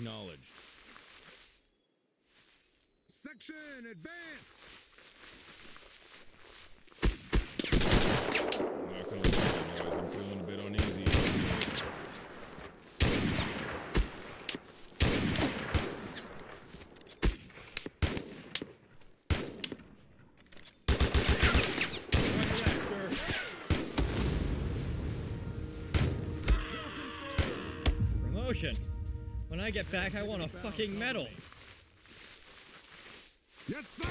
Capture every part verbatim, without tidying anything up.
Acknowledged. Section, advance! Not gonna lie, boys, I'm feeling a bit uneasy. Roger that, sir. Promotion. When I get back, I want a fucking medal. Yes, sir!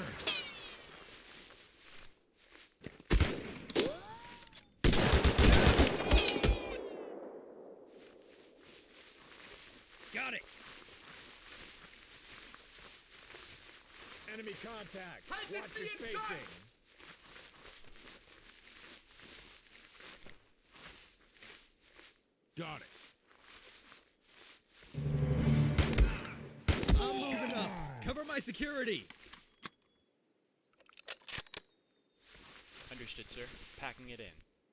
Got it. Enemy contact. Watch your spacing. Got it. I'm moving up. Cover my security. Understood, sir. Packing it in.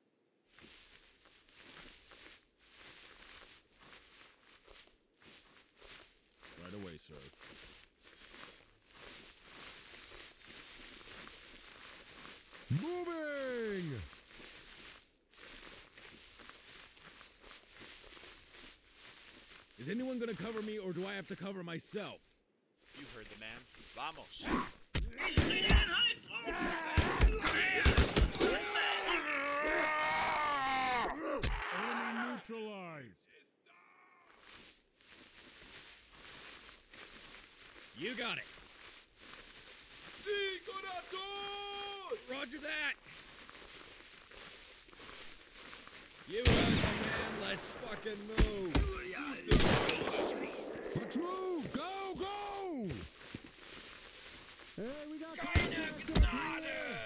Right away, sir. Moving! Is anyone gonna cover me, or do I have to cover myself? You heard the man. Vamos. Enemy neutralized! You got it. Roger that. You heard the man. Let's fucking move. Let's move! Go, go! Hey, we got contact up here!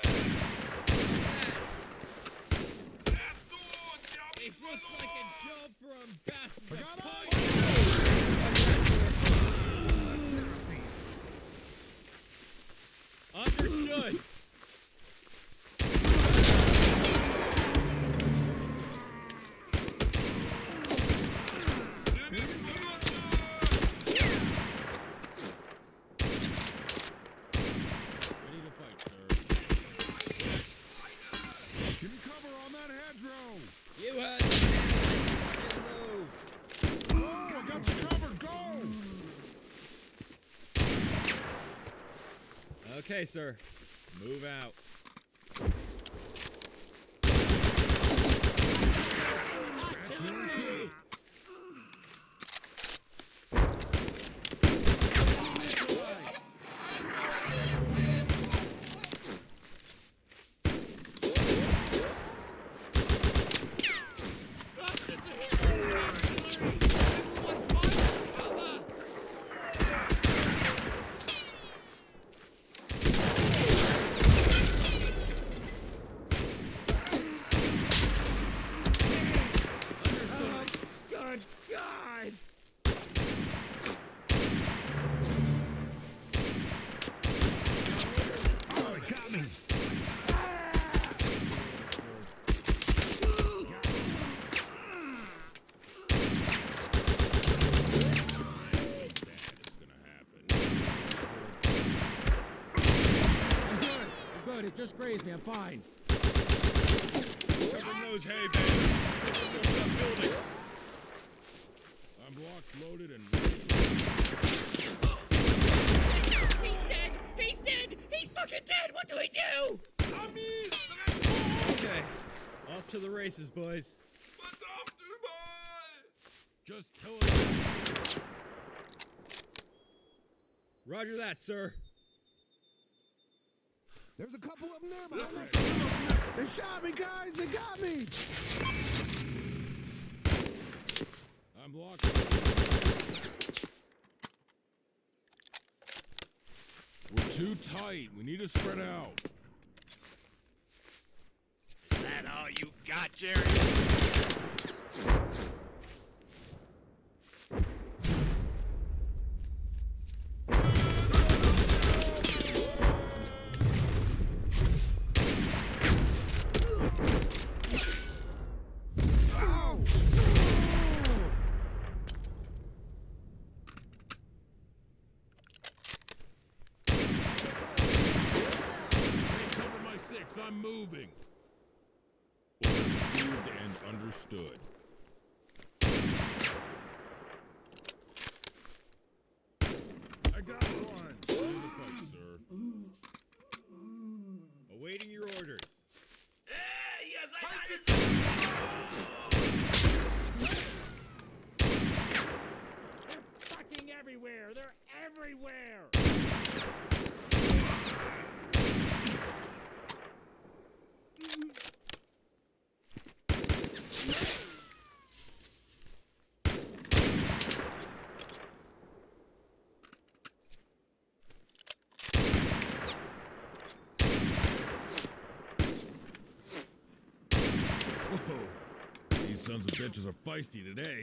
It looks like a job for Ambassador. I got Pike. Understood. Ready to fight, sir. Give me cover on that hedgerow! You heard the man. Let's fucking move. Oh, I got you covered! Go! Okay, sir. Move out. Artillery! Good God! Oh, it got me! I'm good. It just grazed me. I'm fine. Cover those hay bales. That building. I'm locked, loaded, and He's dead! He's dead! He's fucking dead! What do we do? Okay. Off to the races, boys. just kill it. Roger that, sir. There's a couple of them there behind us. They shot me, guys! They got me! I'm blocked. We're too tight. We need to spread out. Is that all you got, Jerry? I'm moving. Received and understood. I got one. Ready to fight, sir. Awaiting your orders. Yes, I got it. They're fucking everywhere. They're everywhere. Whoa. These sons of bitches are feisty today.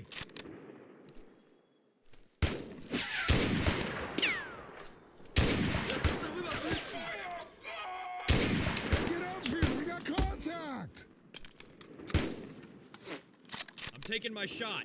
Get up here! We got contact! I'm taking my shot.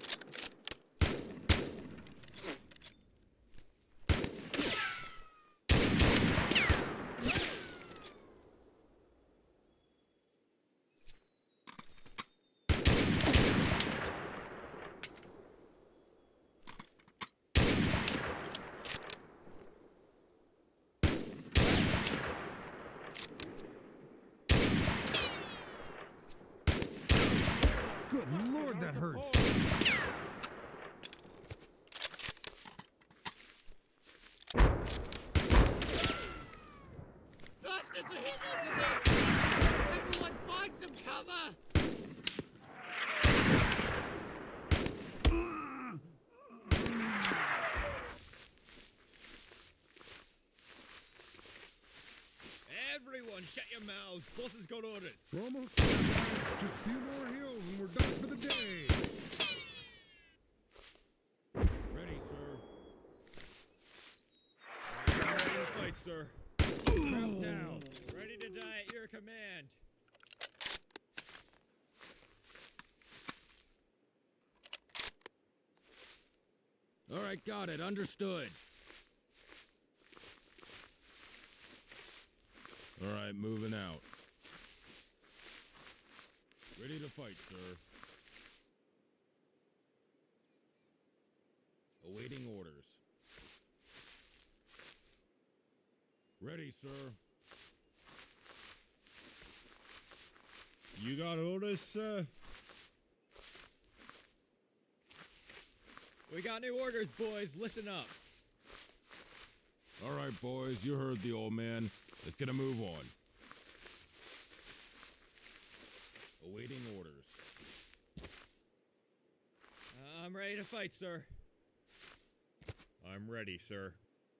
Good lord, that hurts! Bastards are hitting over there! Everyone find some cover! Everyone, shut your mouths. Boss has got orders. We're almost there, guys. Just a few more hills and we're done for the day. Ready, sir. I'm ready to fight, sir. Trap down. Ready to die at your command. All right, got it. Understood. All right, moving out. Ready to fight, sir. Awaiting orders. Ready, sir. You got orders, sir? We got new orders, boys. Listen up. All right, boys, you heard the old man. Let's get a move on. Awaiting orders. Uh, I'm ready to fight, sir. I'm ready, sir.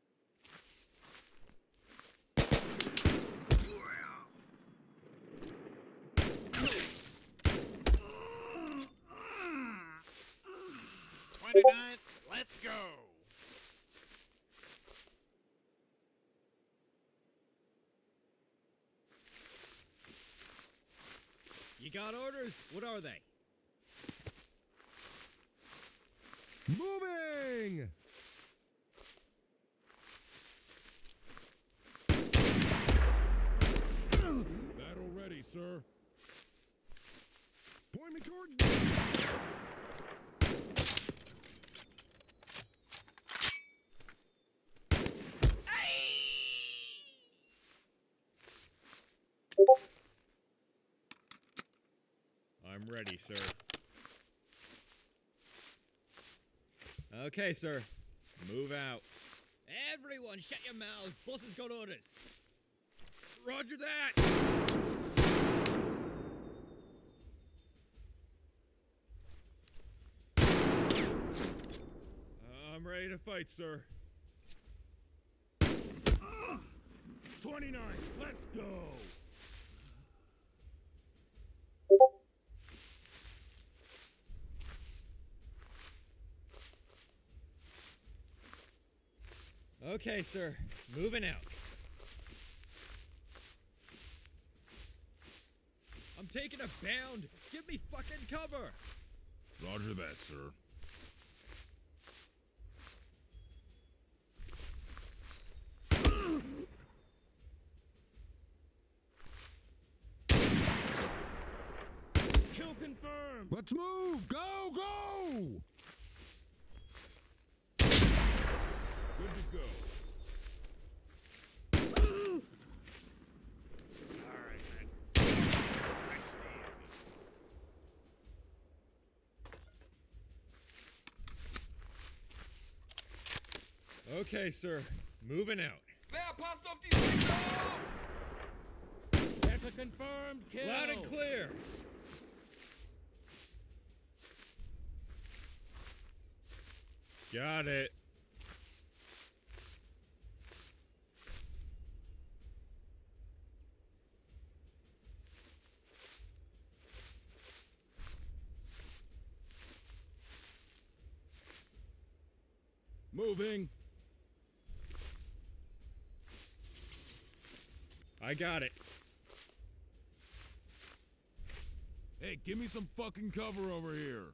twenty-nine, let's go. You got orders? What are they? Moving! Battle ready, sir. Point me towards the... I'm ready, sir. Okay, sir. Move out. Everyone, shut your mouths. Boss has got orders. Roger that! Uh, I'm ready to fight, sir. twenty-nine, let's go! Okay, sir. Moving out. I'm taking a bound. Give me fucking cover. Roger that, sir. confirmed. Let's move! Go, go! Good to go. Alright, man. Nice and easy. Okay, sir. Moving out. Wer passt auf die Seite auf? That's a confirmed kill. Loud and clear. Got it. Moving. I got it. Hey, give me some fucking cover over here.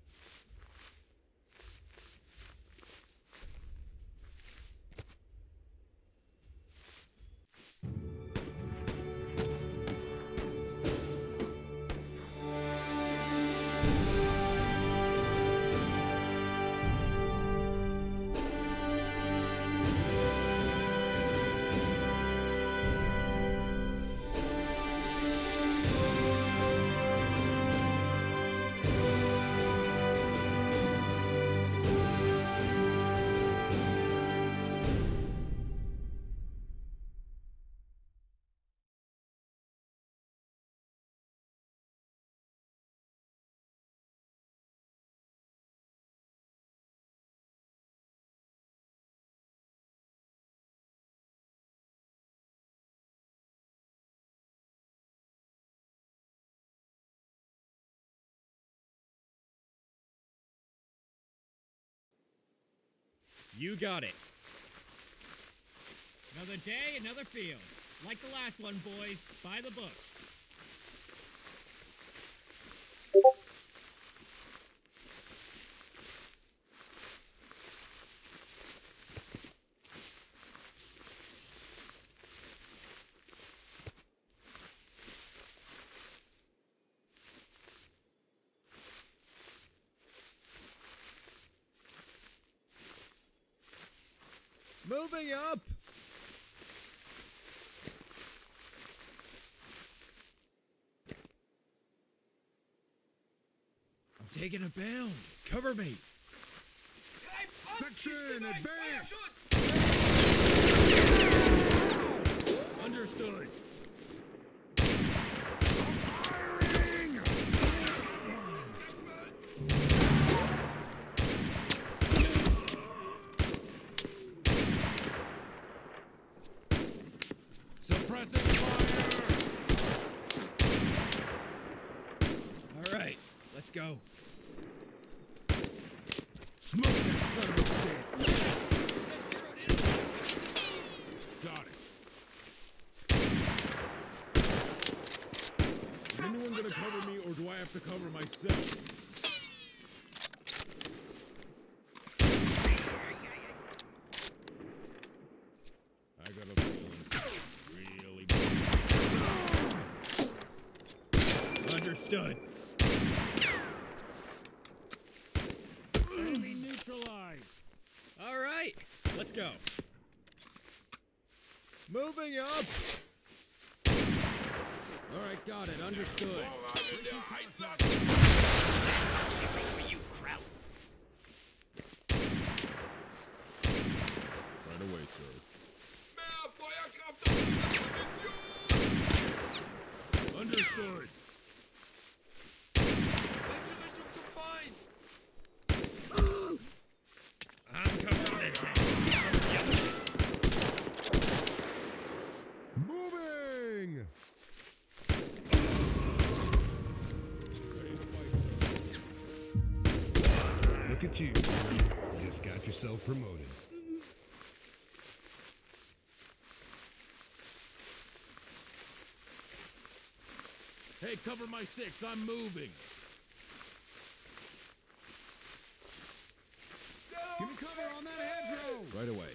You got it. Another day, another field. Like the last one, boys. By the books. Moving up. I'm taking a bound. Cover me. Section, advance! Understood. Firing! Suppressing fire. All right, let's go. Smoke that son of a bitch! Got it. Is anyone gonna cover me, or do I have to cover myself? I got a feeling it's really bad. Understood. Enemy neutralized. All right, let's go. Moving up. All right, got it. Understood. You crowd. Right away, sir. Mehr Feuerkraft auf diese Position! Understood. Welche Richtung zum Feind? I'm covering this. Moving! Ready to fight, sir. Look at you. Just got yourself promoted. Hey, cover my six. I'm moving. Give me cover on that hedgerow! Right away.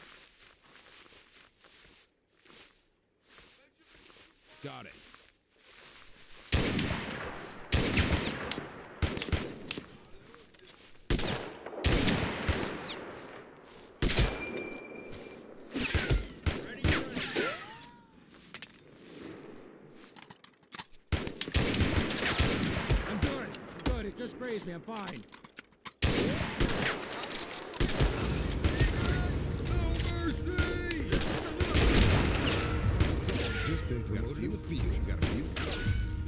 Got it. chase me. I'm fine. Someone's just been promoted in the field. You gotta feel the colors.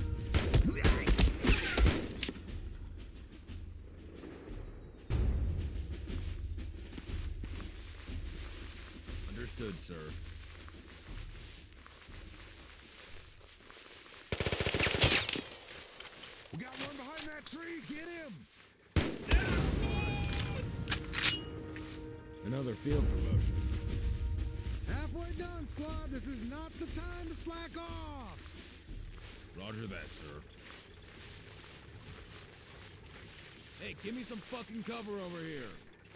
Understood, sir. We got one behind that tree. Get him. Another field promotion. Halfway done, squad. This is not the time to slack off. Roger that, sir. Hey, give me some fucking cover over here.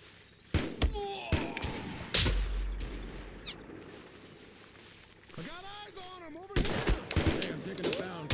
I got eyes on him over here. Hey, I'm taking a pound.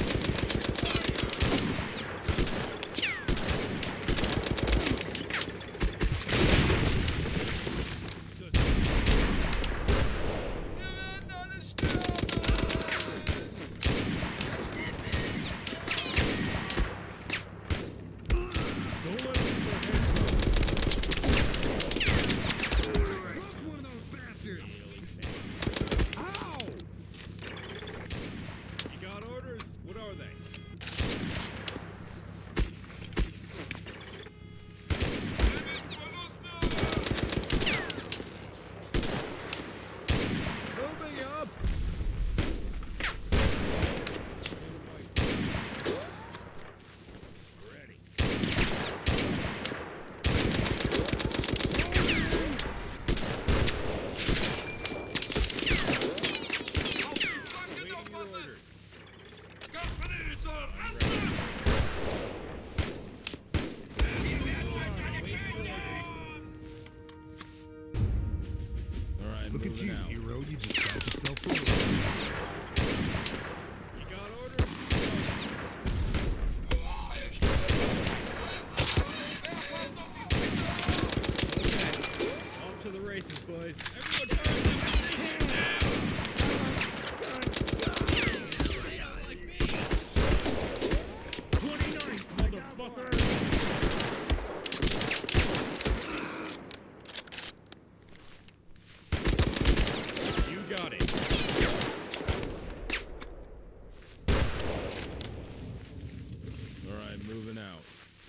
Smoked one of those bastards. Ow! You got orders? What are they? Moving up! Ready. Waiting your orders. All right, Look at moving you, out. hero. You just got yourself over. You got orders? Off to the races, boys. Everyone turn their positions now! twenty-ninth, motherfucker! You got it. All right, moving out.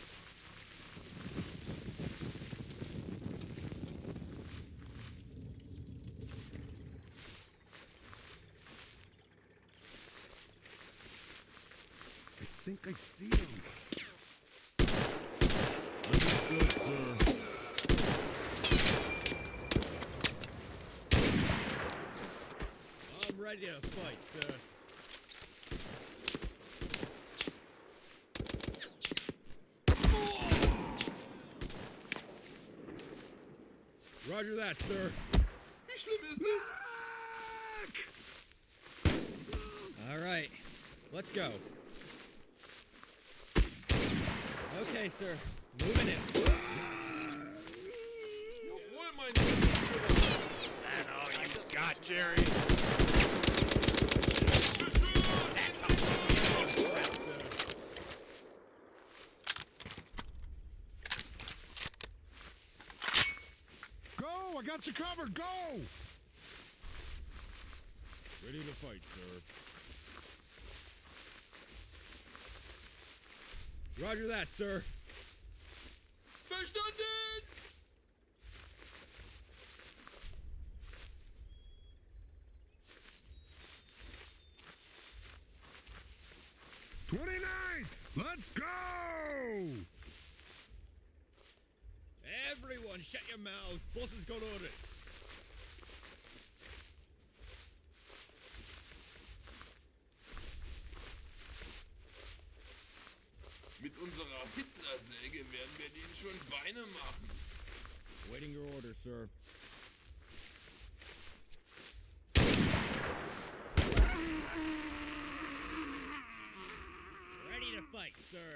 I think I see him. Understood, sir. I'm ready to fight, sir. Roger that, sir. Wie schlimm ist das? All right, let's go. Okay, sir. Moving in. Jawohl, mein That all you got, Jerry? That's all you got. Go! I got you covered. Go! Ready to fight, sir. Roger that, sir. Verstanden! twenty-ninth! Let's go! Everyone, shut your mouths. Boss has got orders. Mit unserer Hitlersäge werden wir denen schon Beine machen. Waiting your order, sir. Ready to fight, sir.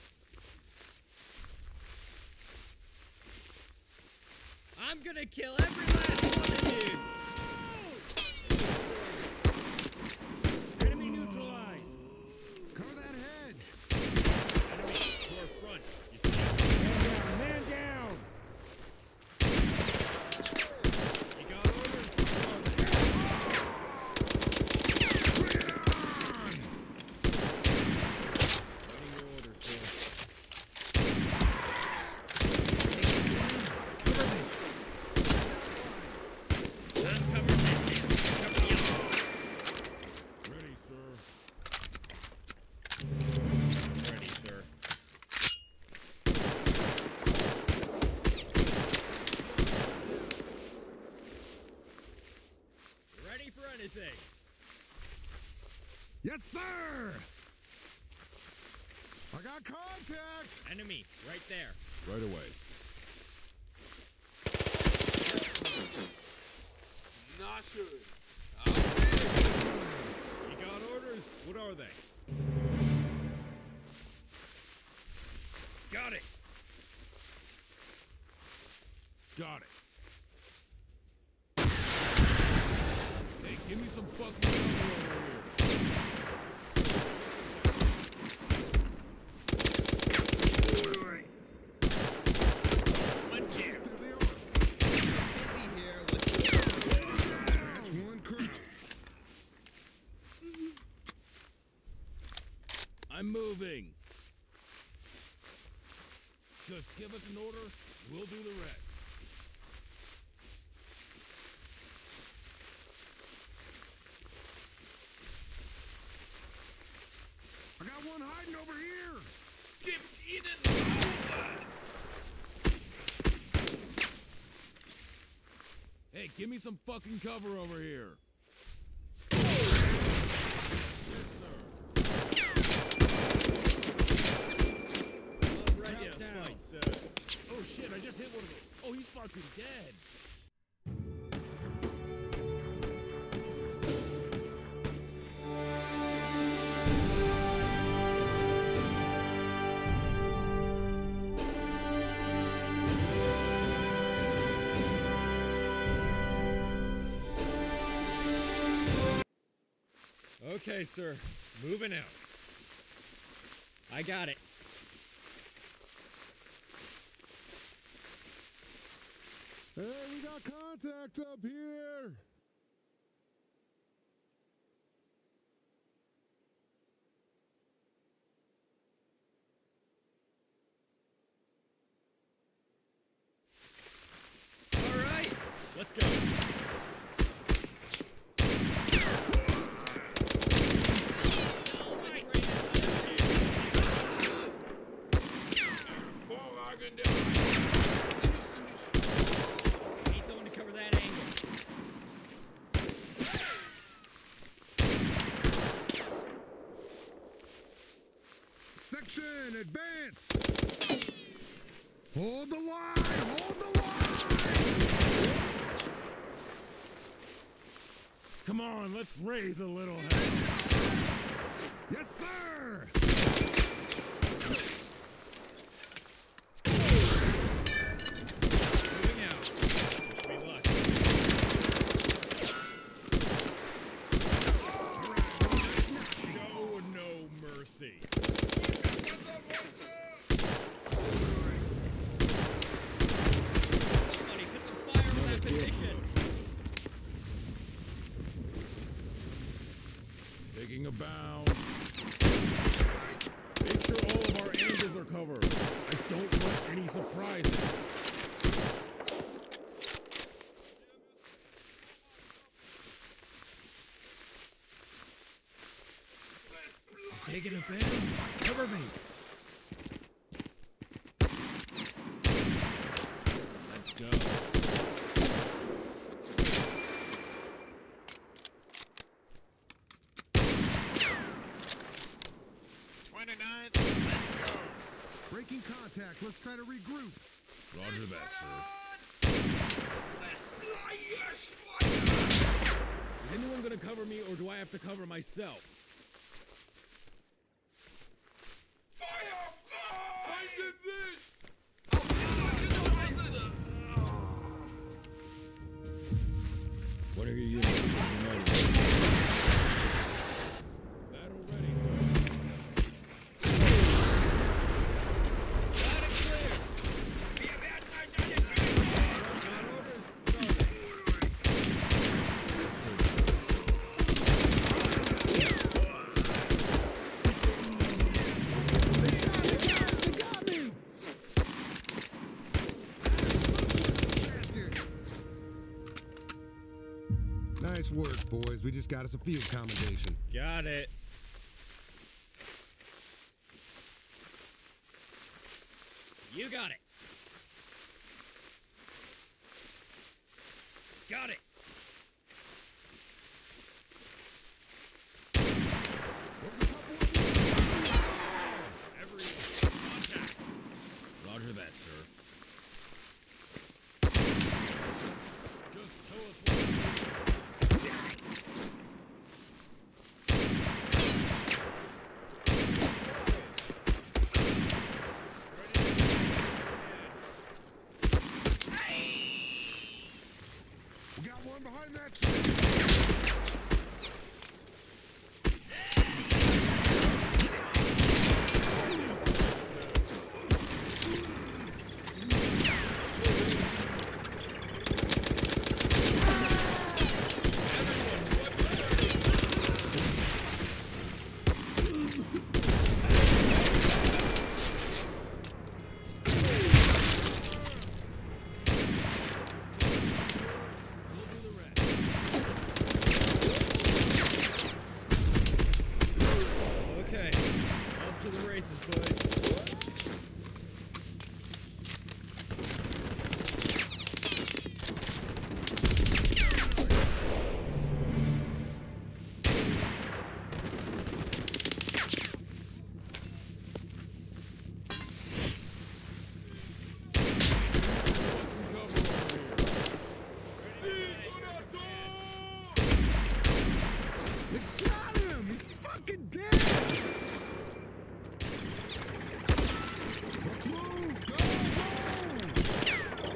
I'm gonna kill every last one of you! Enemy neutralized. Cover that hedge! Enemy to our front. You see say? Yes, sir! I got contact! Enemy, right there. Right away. Na schön. You got orders? What are they? Got it. Got it. Hey, give me some fucking cover over here. One here. There they are. Busy here. Let's go. Scratch one crowd. I'm moving. Just give us an order, we'll do the rest. I got one hiding over here. Gebt ihnen Raum! Hey, give me some fucking cover over here. Ready to down. fight, sir. Oh shit, I just hit one of them. Oh, he's fucking dead. Okay, sir. Moving out. I got it. Hey, we got contact up here. All right. Let's go. Hervorragende Arbeit. Need someone to cover that angle. Section, advance. Hold the line. Hold the line. Come on, let's raise a little hell. Yes, sir. Moving out. Wish me luck. Show no mercy. Somebody put some fire on that position. Taking a bound. Make sure all of our angles are covered. I don't want any surprises. Taking a bound. Cover me. Let's go. twenty-nine. Let's go. Breaking contact. Let's try to regroup. Roger that, sir. Is anyone gonna cover me, or do I have to cover myself? Feuer frei! Eingewischt! What are you using? Battle ready, sir. Wir werden euch alle töten! Nice work, boys. We just got us a field commendation. Got it. You got it. Got it. one behind that tree. It shot him! He's fucking dead! Let's move! Go, go!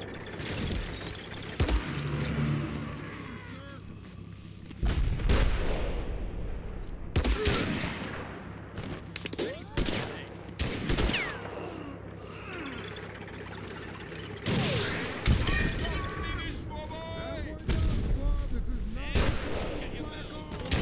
Halfway done, squad. This is not slack off.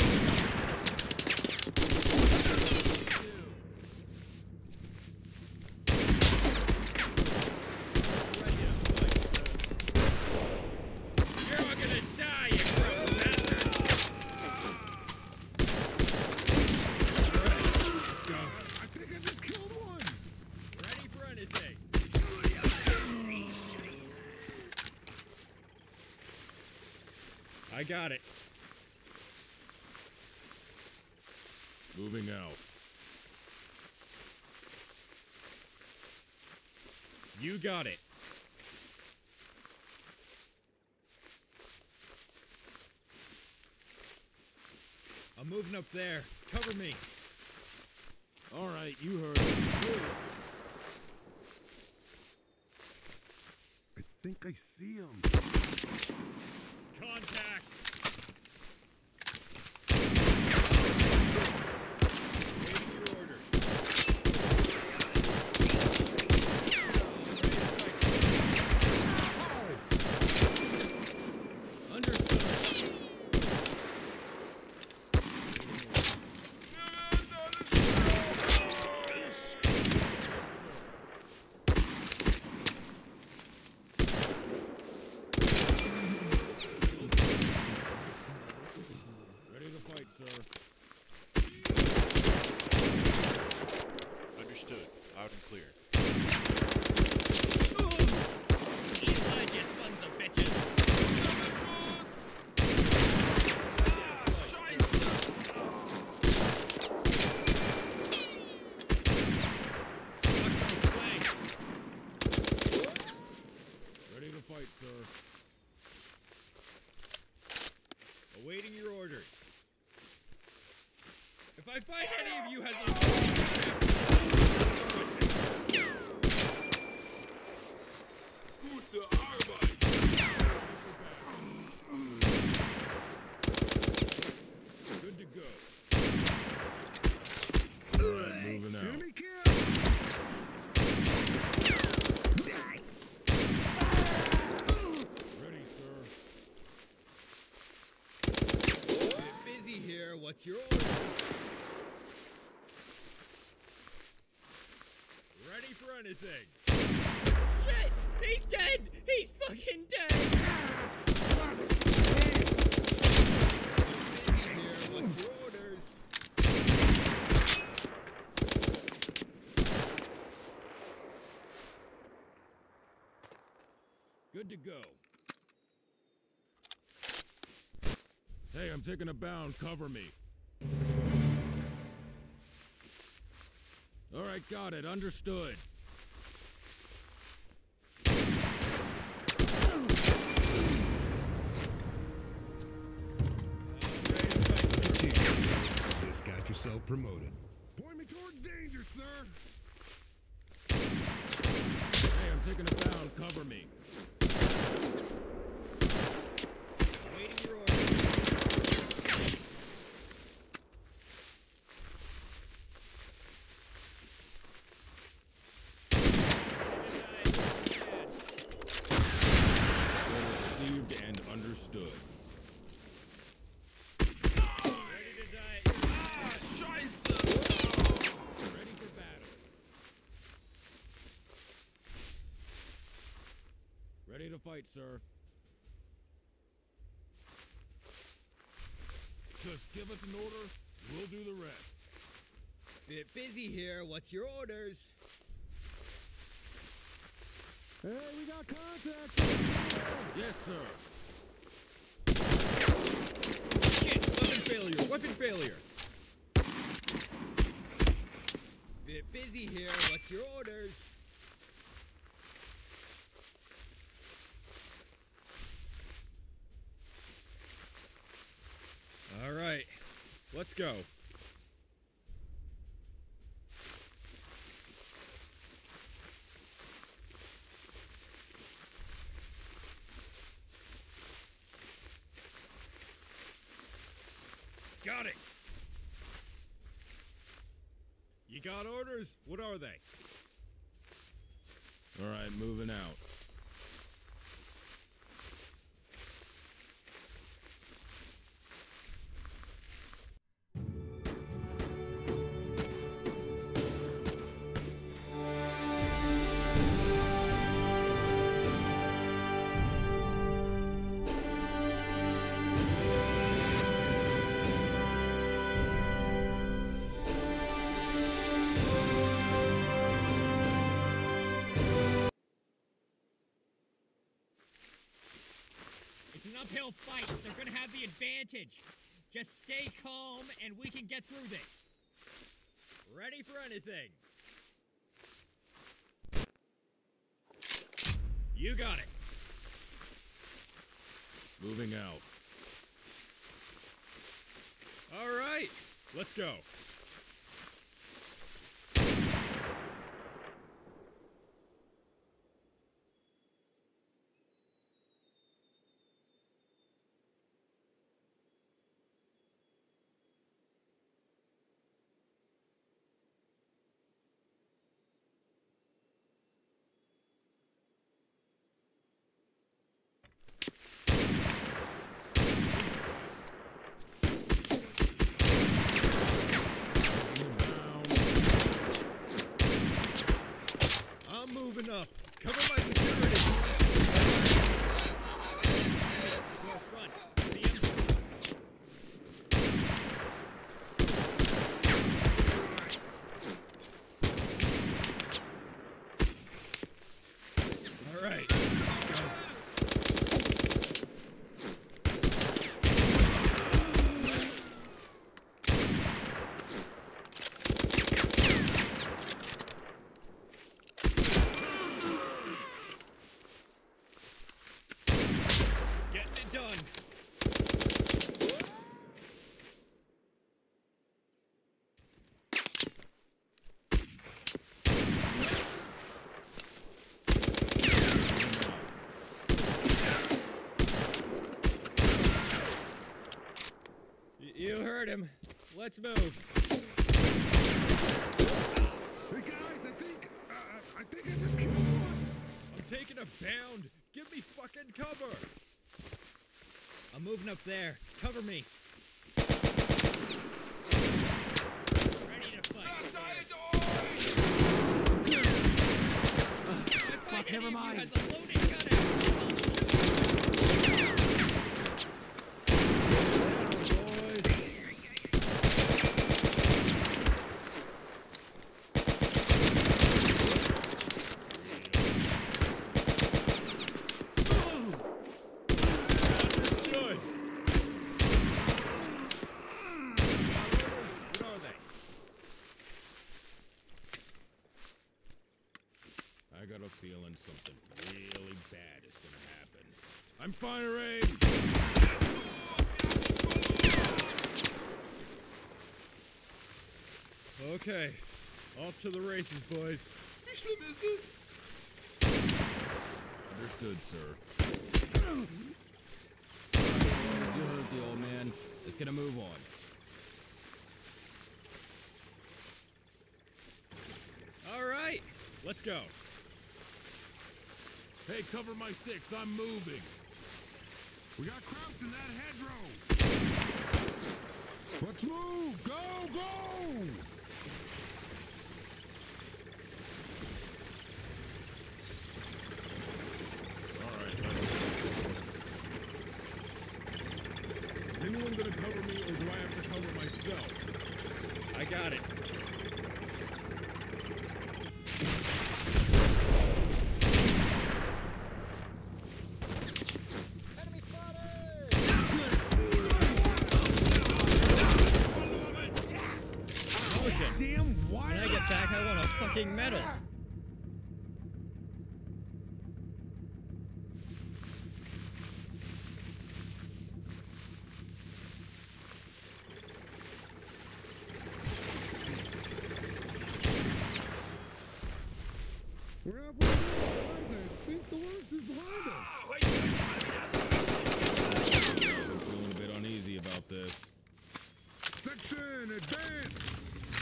I think I just killed one. Ready for anything. I got it. Moving out. You got it. I'm moving up there. Cover me. All right, you heard it. I think I see him. Contact. Waiting your orders. Understood. Ready to fight, sir. Understood. Loud and clear. Inside, you sons of bitches! Ready to fight, sir. Awaiting your orders. If I find any of you has a... Gute Arbeit! Good to go. All right, moving out. Enemy kill! Ready, sir. Get busy here. What's your order? Ready for anything. Shit! He's dead! He's fucking dead! Busy here. What's your orders? Good to go. Hey, I'm taking a bound. Cover me. All right, got it. Understood. Just got yourself promoted. Point me towards danger, sir. Hey, I'm taking a bound. Cover me. Waiting right, sir. Just give us an order, we'll do the rest. Bit busy here. What's your orders? Hey, we got contact! Yes, sir. Shit! Weapon failure! Weapon failure! Bit busy here. What's your orders? All right. Let's go. Got it. You got orders? What are they? All right, moving out. It's an uphill fight. They're gonna have the advantage. Just stay calm and we can get through this. Ready for anything. You got it. Moving out. All right. Let's go. I'm moving up. Cover my security. Go front. See him? All right. Go. Getting it done. Y- You heard him. Let's move. Hey guys, I think, uh, I think I just killed one. I'm taking a bound. Give me fucking cover. I'm moving up there. Cover me. Ready to fight. Fuck, never mind. Has a loaded gun at Understood. What are they? I got a feeling something really bad is gonna happen. I'm firing! Okay, off to the races, boys. Wie schlimm ist es? Understood, sir. You heard the old man. Let's get a move on. All right, let's go. Hey, cover my six. I'm moving. We got Krauts in that hedgerow. Let's move. Go, go. All right, let's go. anyone gonna cover me, or do I have to cover myself? I got it. Enemy spotted! Motion. Damn wire! When I get back, I want a fucking medal. We're halfway there, guys. I think the worst is behind us. I'm feeling a bit uneasy about this. Section, advance!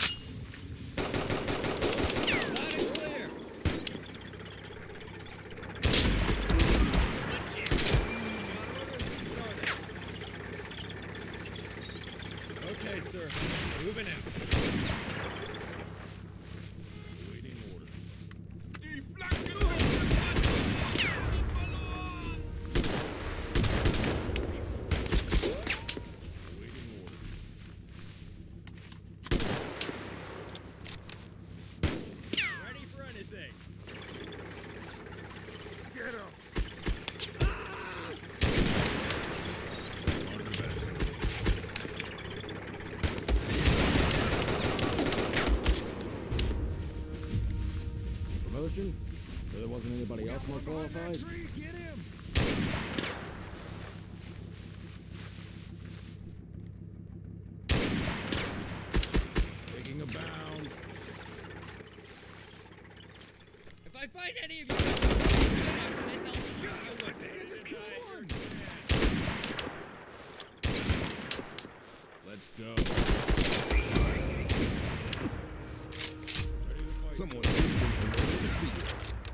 Loud and clear. Okay, sir. Moving out. Waiting orders. Die Flanke! Waiting orders. Ready for anything. Get him! On the best. Promotion? So there wasn't anybody else more qualified? Tree, get him! Taking a bound. If I find any of you, I'll shoot you with it. Just kill one! Let's go. Ready to fight. Someone has been promoted to the field.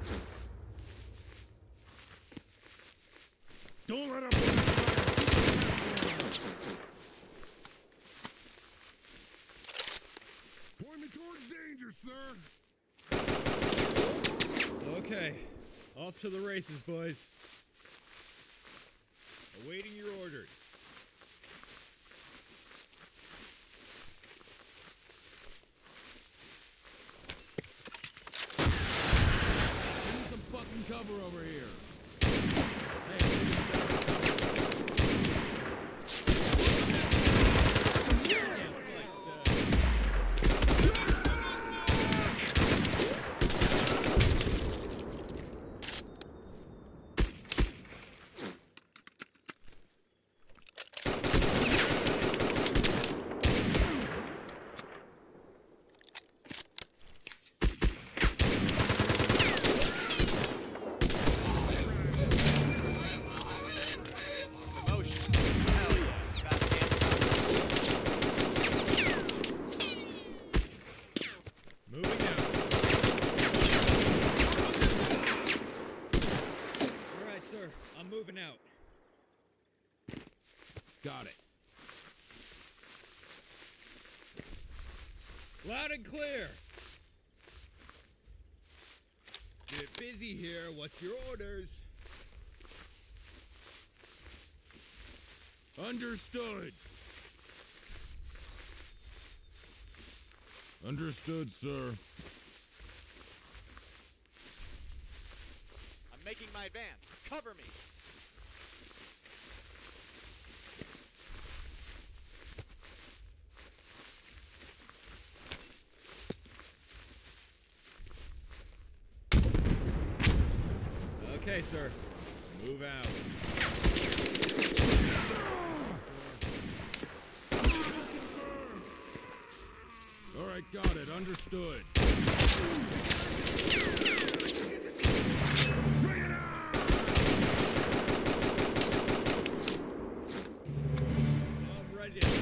Don't let up! Point me towards danger, sir! Okay, off to the races, boys. Awaiting your orders. Need some fucking cover over here. Hey, I need some better Moving out. All right, sir. I'm moving out. Got it. Loud and clear. Get busy here. What's your orders? Understood. Understood, sir. I'm making my advance. Cover me. Okay, sir. Move out. All right, got it. Understood. Bring it on! I'm ready to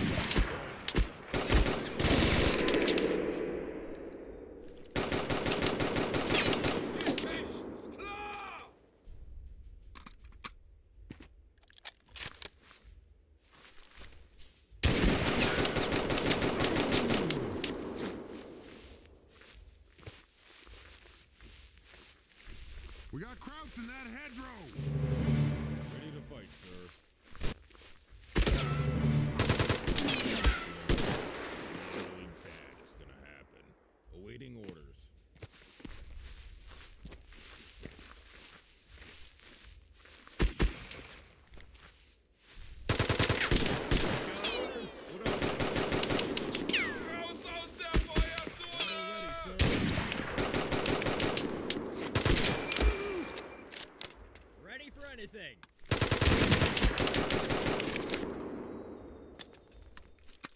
We got Krauts in that hedgerow! Ready to fight, sir.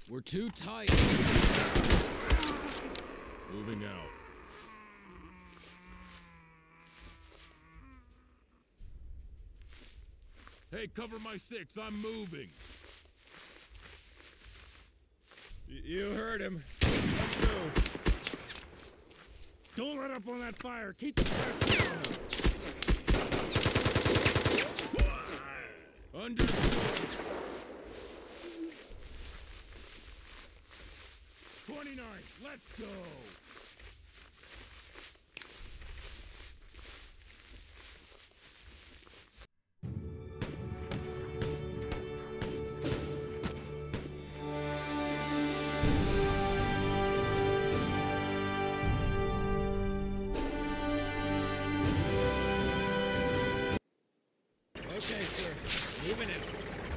We're too tight. Moving out. Hey, cover my six. I'm moving. Y you heard him. Let's move. Don't let up on that fire. Keep the pressure on him. Understood. twenty-nine. Let's go. Okay, sir. Moving in.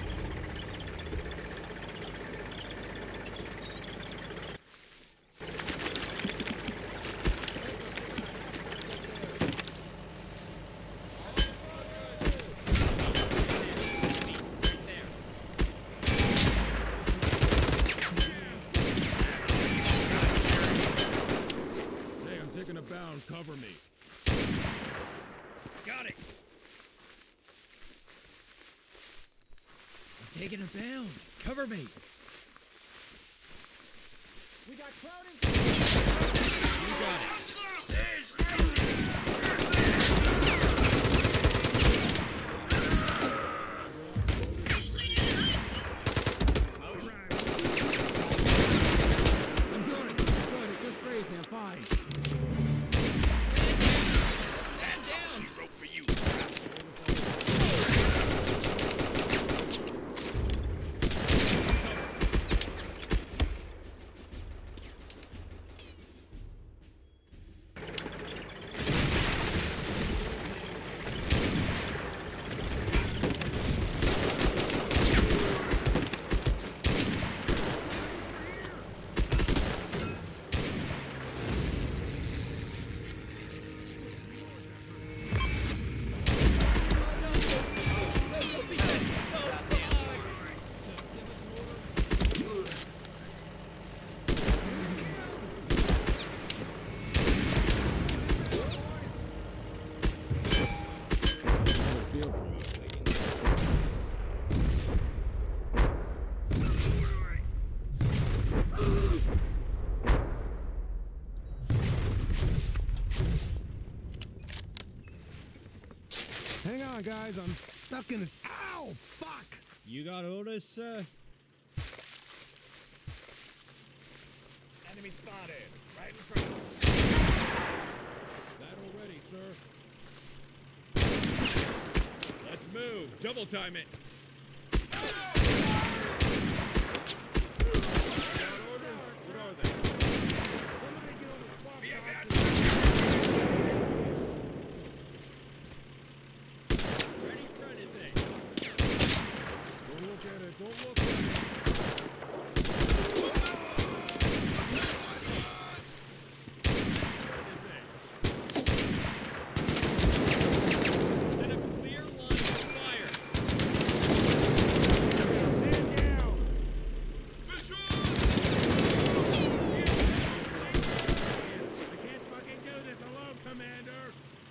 Hey, I'm taking a bound. Cover me. Got it. I'm taking a bound. Cover me. We got crowding. You got it. I'm good. I'm good. It just grazed me. I'm fine. Stand down. Rope for you. Hang on, guys. I'm stuck in this. Ow! Fuck! You got Otis, uh... Enemy spotted. Right in front of us. That already, sir. Let's move. Double time it. What are they? Ready for anything. Don't look at it. Don't look at it. Set up clear lines of fire. Stand down. I can't fucking do this alone, Commander.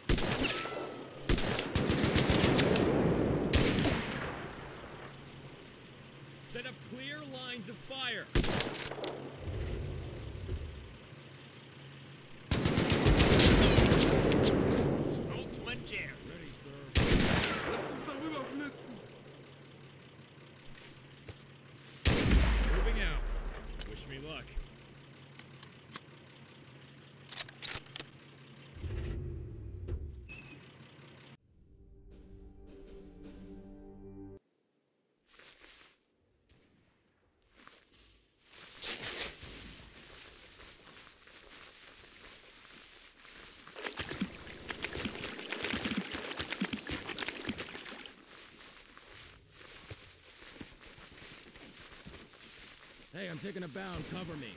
Set up clear lines of fire. Smoke mein Chair. Ready, sir. Lass uns darüber flitzen. Moving out. Wish me luck. Hey, I'm taking a bound. Cover me.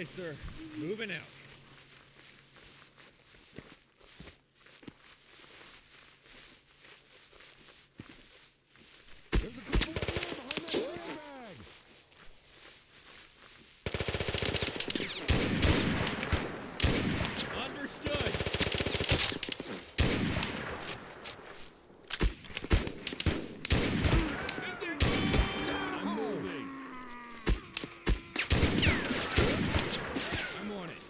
sir. Moving out. There's a couple of them behind that sandbag. Understood. I'm moving. I'm on it.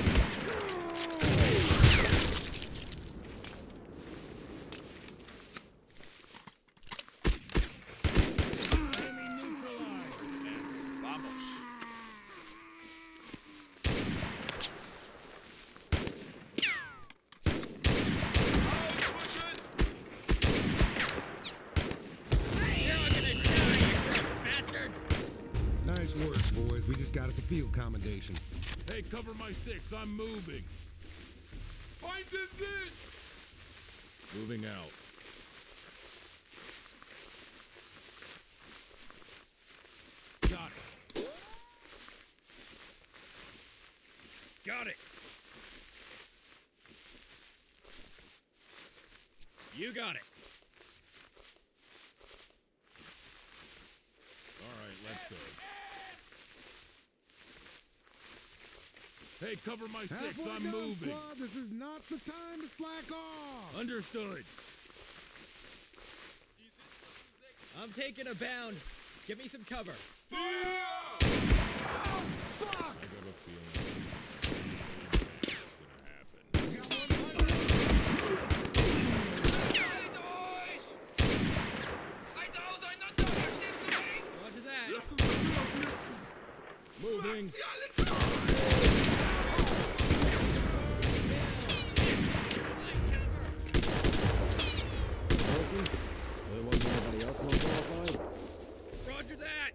Enemy neutralized. Vamos. You're all gonna die, you broke bastards! Nice work, boys. We just got us a field commendation. Hey, cover my six. I'm moving. Feinde sind! Moving out. Got it. Got it. You got it. All right, let's go. Hey, cover my six. Halfway I'm done, moving. squad. This is not the time to slack off. Understood. I'm taking a bound. Give me some cover. Oh, fuck! I got a feeling it's gonna happen. We got one Halt euch! Seid ihr auseinander! Ihr steht zu eng! Roger that. Lass uns das überblicken! Moving. Sie alle klar! Broken? So there wasn't anybody else more qualified? Roger that.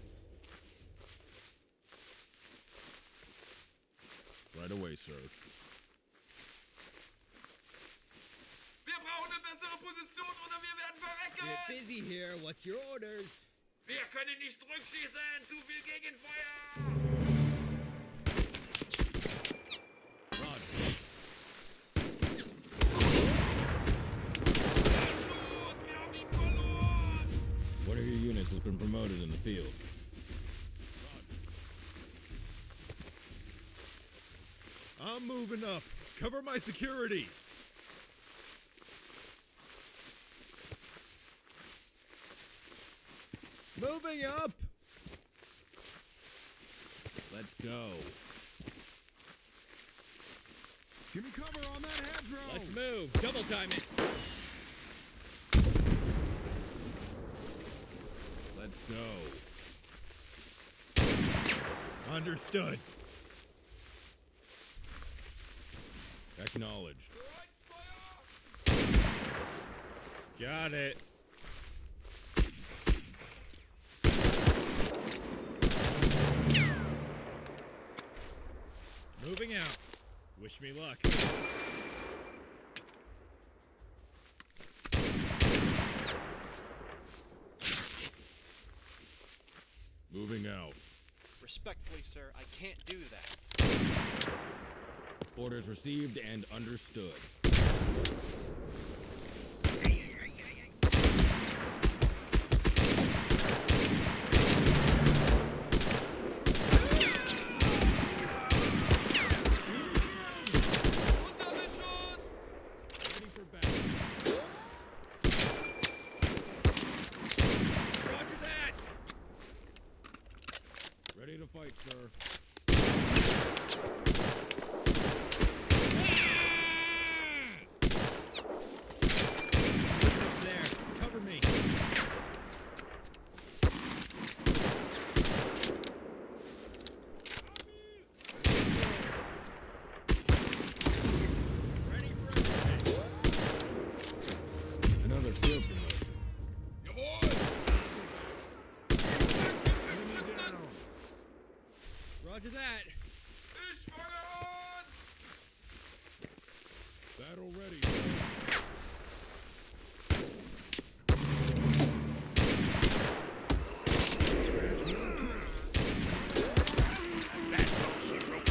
Right away, sir. Wir brauchen eine bessere Position oder wir werden verrecken! Get busy here. What's your orders? Wir können nicht zurückschießen! Zu viel Gegenfeuer! Roger. Los, wir haben ihn verloren! One of your units has been promoted in the field. I'm moving up. Cover my security. Moving up. Let's go. Give me cover on that hedgerow. Let's move. Double time it. Let's go. Understood. Acknowledged. Got it. Moving out. Wish me luck. Moving out. Respectfully, sir, I can't do that. Orders received and understood. Ready for battle. Roger that. Ready to fight, sir. There. Cover me. Ready for everything. Another field promotion. Jawohl! Roger that. Ich fange an! Battle ready, sir. Scratch one. That's all she wrote.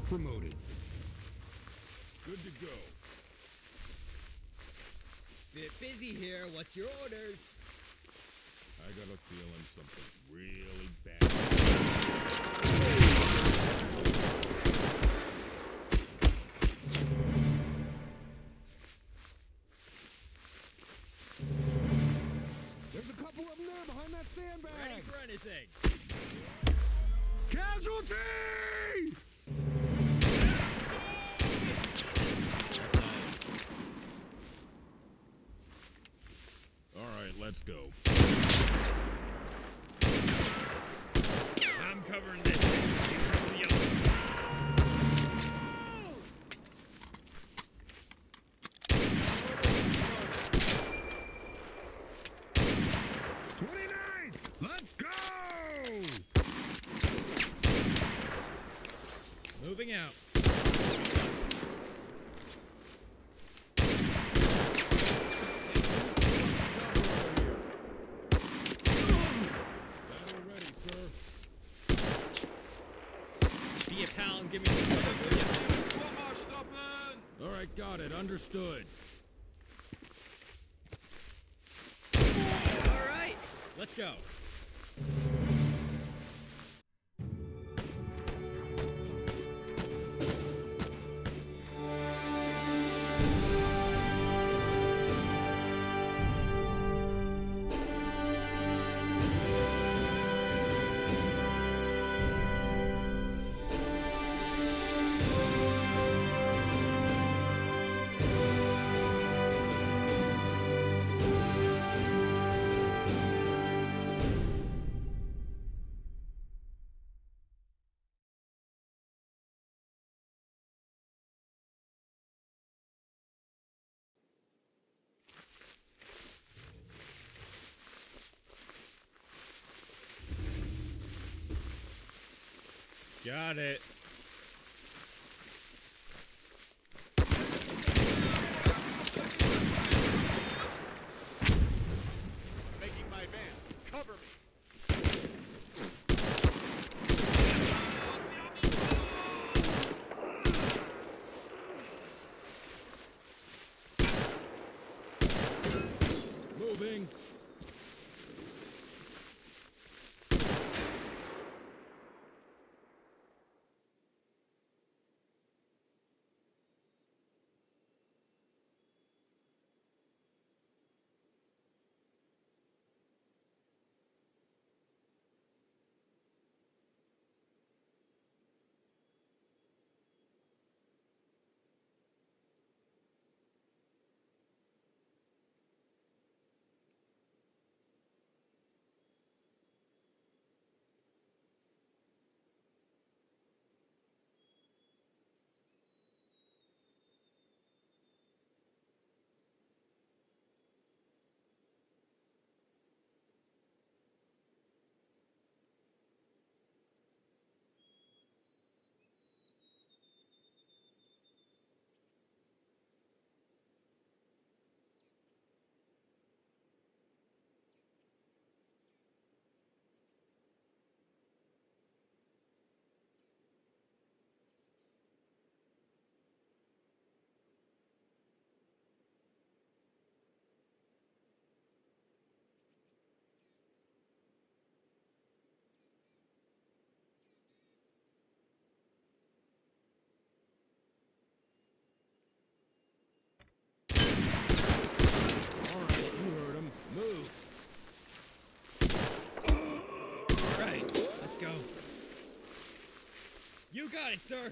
Promoted. Good to go. Bit busy here. What's your orders? I got a feeling something really bad. There's a couple of them there behind that sandbag. Ready for anything. Casualty! All right, let's go. I'm covering this. You cover the other. twenty-nine! Let's go! Moving out. Battle ready, sir. Be a pal and give me some cover, will ya? All right, got it. Understood. All right. Let's go. Got it. Making my van. Cover me. Moving. All right, you heard him. Move. All right. Let's go. You got it, sir.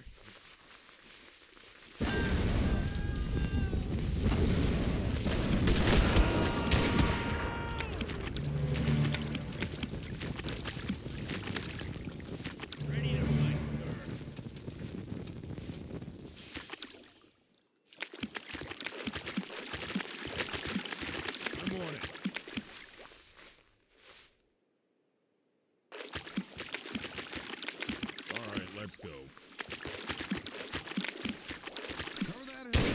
Ready to fight, sir. I'm on it. All right, let's go. Cover that head.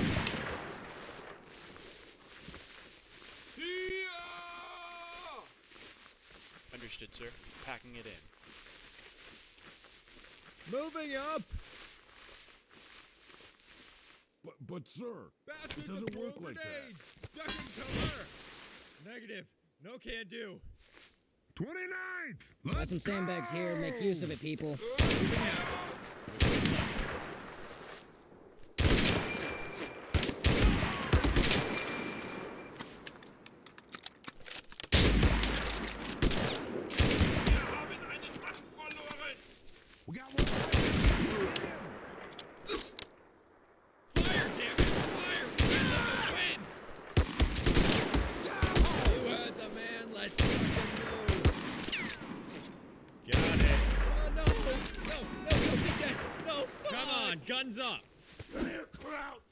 Understood, sir. Packing it in. Moving up. but sir, Bastards it doesn't have work thrown like that. grenades! Duck and cover! Negative. No can do. twenty-ninth! Got Let's some sandbags go! here. Make use of it, people. Moving out. Wir haben einen Mann verloren! We got one. Fire, damn it! Fire! Win the win! You heard the man. Let's fucking move. Got it. Oh, no! No! No! Don't be dead! No! Come on, guns up. Clear crowd!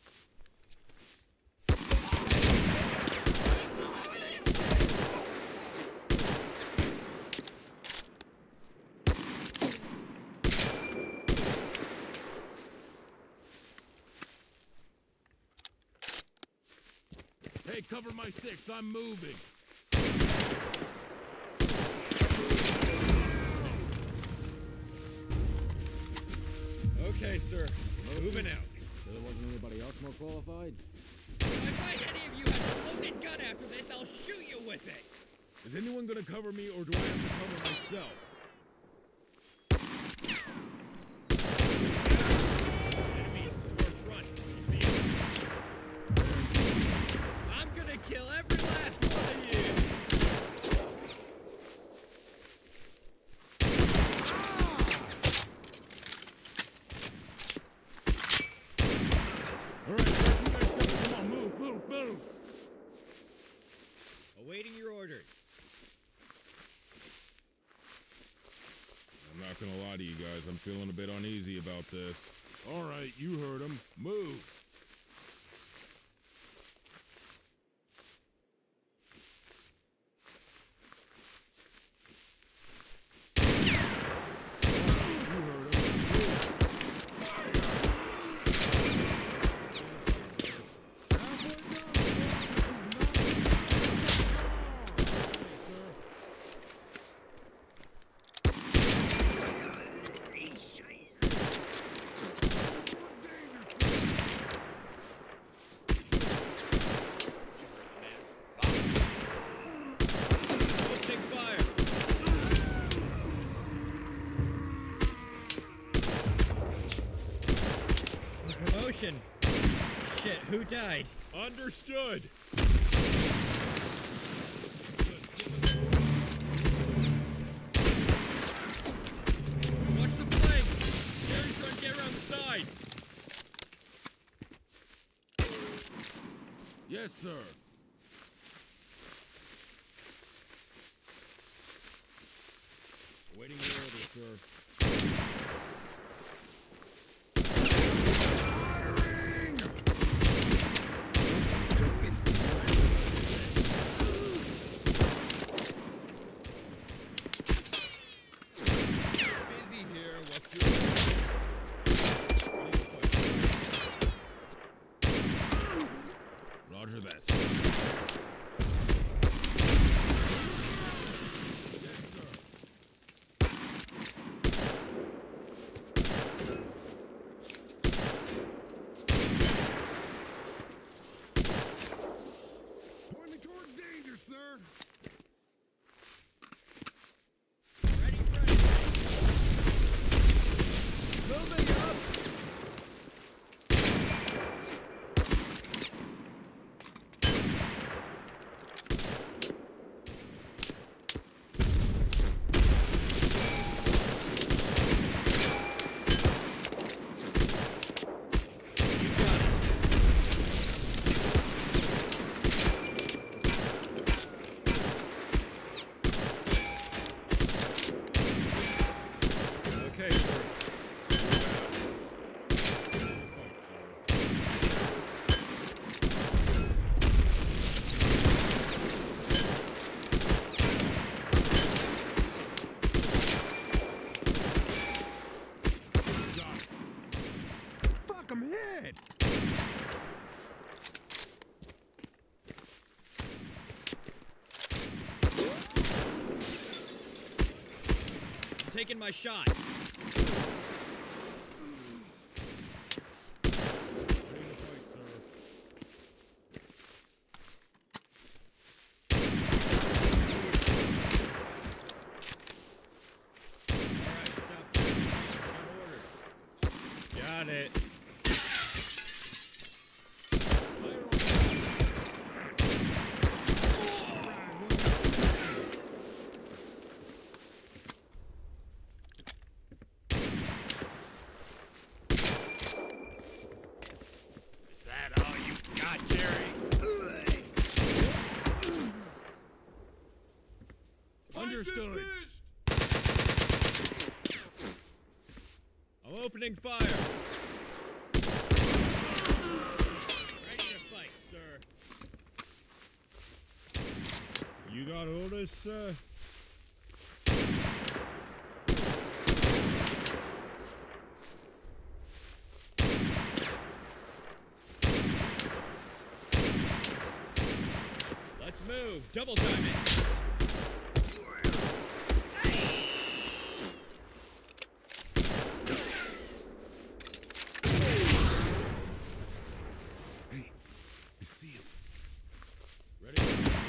Hey, cover my six. I'm moving. Okay, sir. Moving out. So there wasn't anybody else more qualified? If I find any of you have a loaded gun after this, I'll shoot you with it! Is anyone gonna cover me, or do I have to cover myself? Enemy toward front. You see him? I'm gonna kill every last one of you. All right, you guys go. Come on, move, move, move. Awaiting your orders. I'm not gonna lie to you guys. I'm feeling a bit uneasy about this. All right, you heard him. Move. Opening fire. Promotion! Shit, who died? Understood. Watch the flank. Gary's trying to get around the side. Yes, sir. Waiting your orders, sir. Busy here. What's your Roger that. Point me towards danger, sir. Ready, ready! Moving up. Okay, sir. Fuck, I'm hit. I'm taking my shot. Ready to fight, sir. Understood. I'm opening fire. Ready to fight, sir. You got orders, sir? Let's move. Double time it. Hey, I see him. Ready?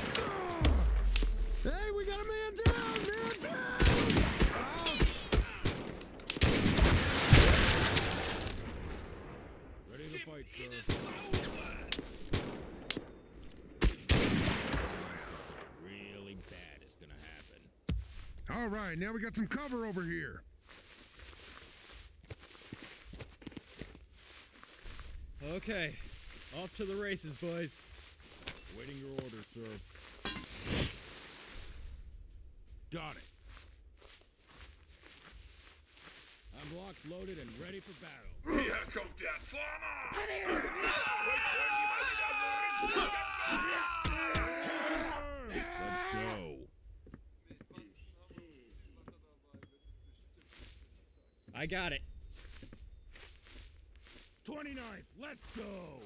Hey, we got a man down! Man down! Ouch! Ready to fight, sir. Really bad is gonna happen. All right, now we got some cover over here. Okay, off to the races, boys. Waiting your orders, sir. Got it. I'm locked, loaded, and ready for battle. Hier kommt der Zorner! Let's go. I got it. twenty-ninth, let's go.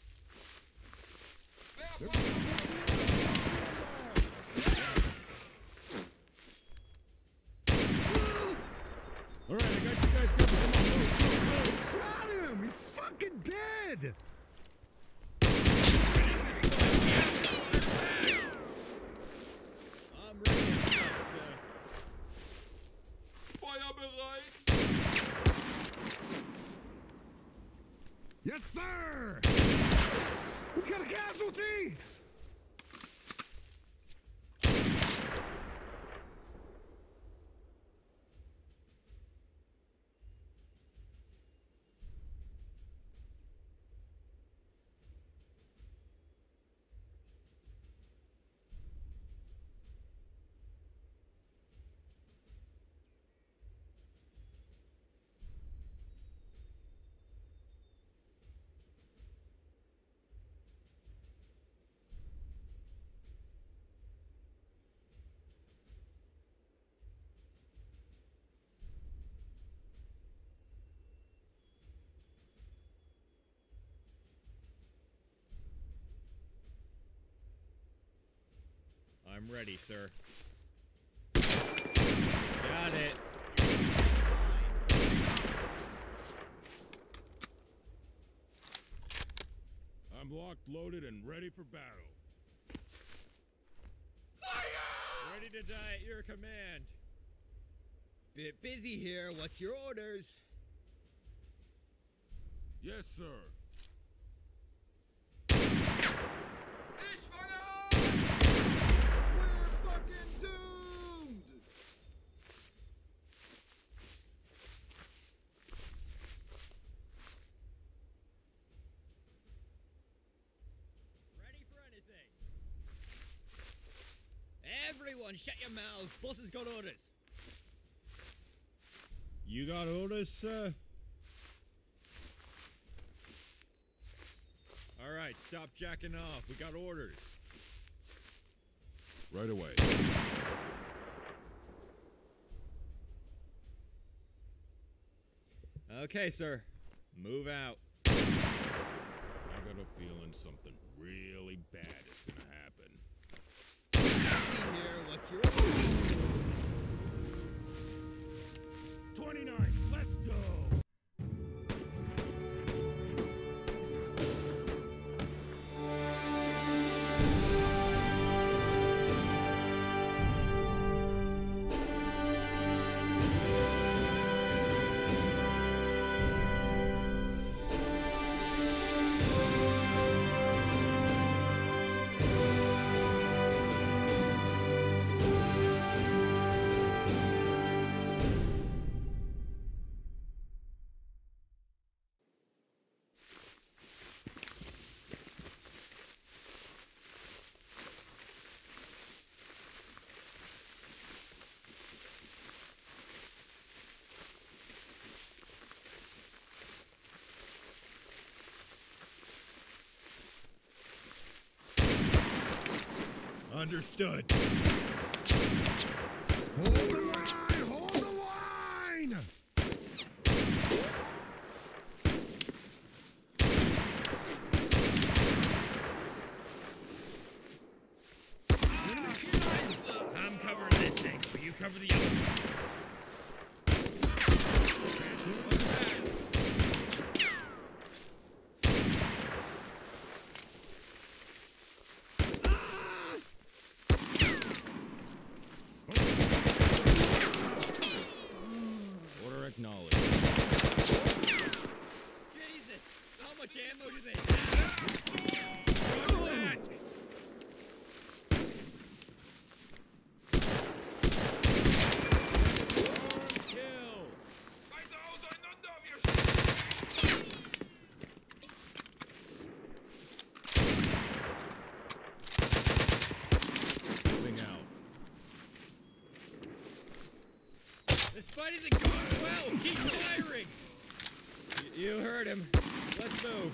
All right, I got you guys covered. Come on, move, move, move. Shot him! He's fucking dead! I'm ready to fight, sir. Feuer bereit! Yes, sir! We got a casualty! I'm ready, sir. Got it. I'm locked, loaded, and ready for battle. Ready to die at your command. Bit busy here. What's your orders? Yes, sir. Ich fange an! We're fucking doomed! Ready for anything. Everyone, shut your mouths. Boss has got orders. You got orders, sir? All right, stop jacking off. We got orders. Right away. Okay, sir. Move out. I got a feeling something really bad is gonna happen. See here. What's your orders? twenty-nine, let's go! Understood. Hold the line! Hold the line! I'm covering this thing, so you cover the other one. Order acknowledged. Jesus! How much ammo do they have? Roger that! Kill! Weiter auseinander, wir Moving out. This fight isn't going well! Keep firing! Y- you heard him. Let's move.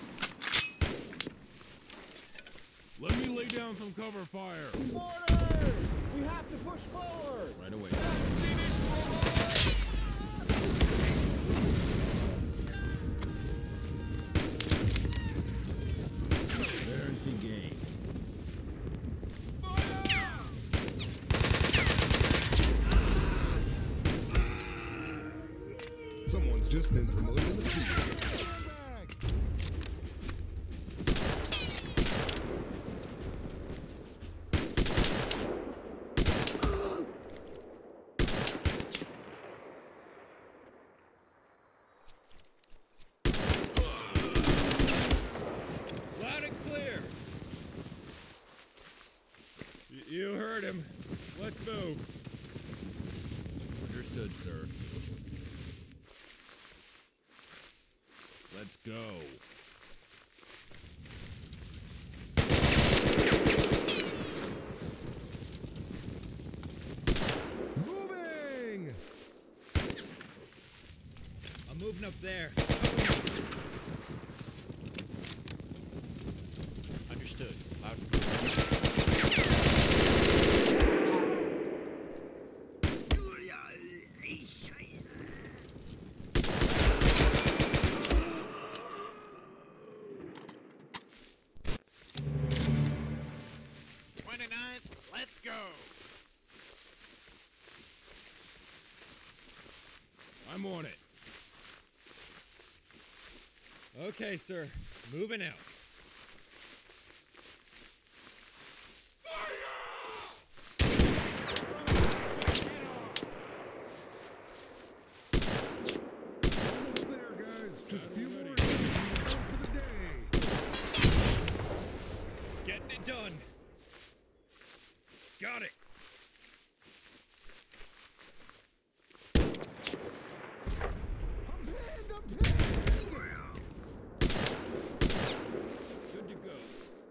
Let me lay down some cover fire. Order! We have to push forward! Right away. There's the game. Someone's just been promoted in the field. Loud and clear. Y- you heard him. Let's move. Understood, sir. Let's go. Moving! I'm moving up there. Understood. Loud and clear. twenty-ninth, let's go! I'm on it. Okay, sir. Moving out. Almost there, guys. Just a few more kills for the day. Getting it done. Got it. I'm pinned! I'm pinned! Good to go.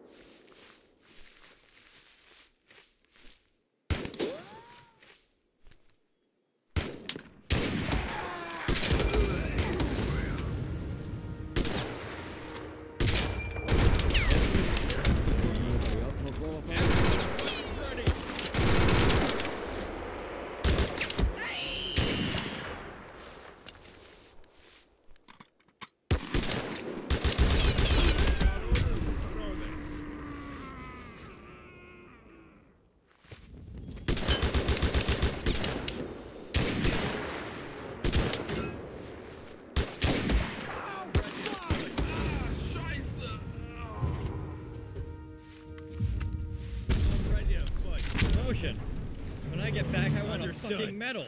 Anybody else more qualified? Ready. Scheiße! I'm ready to fight. Promotion. When I get back, I want Understood. a fucking medal.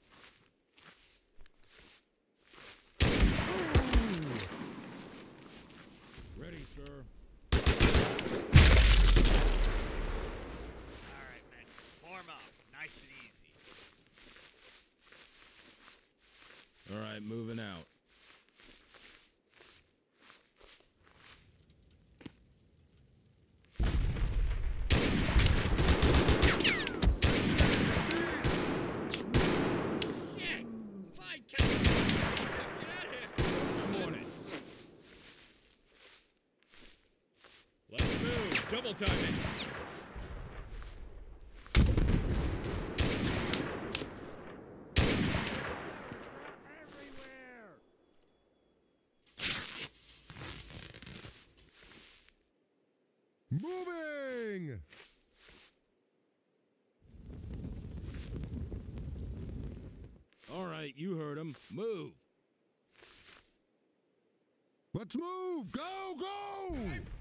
Ready, sir. Alright, men. Form up. Nice and easy. All right, moving out. Shit! Fine, get get out of here. I'm on it. Let's move. Double time it. Moving! All right, you heard him. Move. Let's move! Go, go!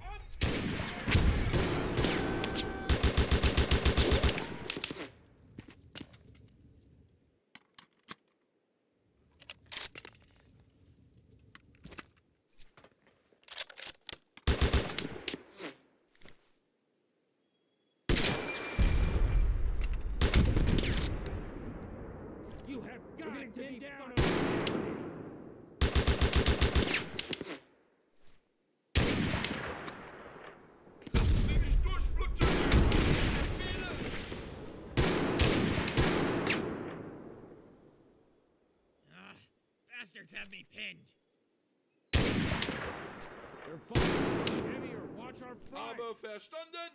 You have got to be down. Lassen Sie mich durchflutschen! Befehle! Ah, bastards have me pinned. They're fucking heavier. Watch our front. Habe verstanden?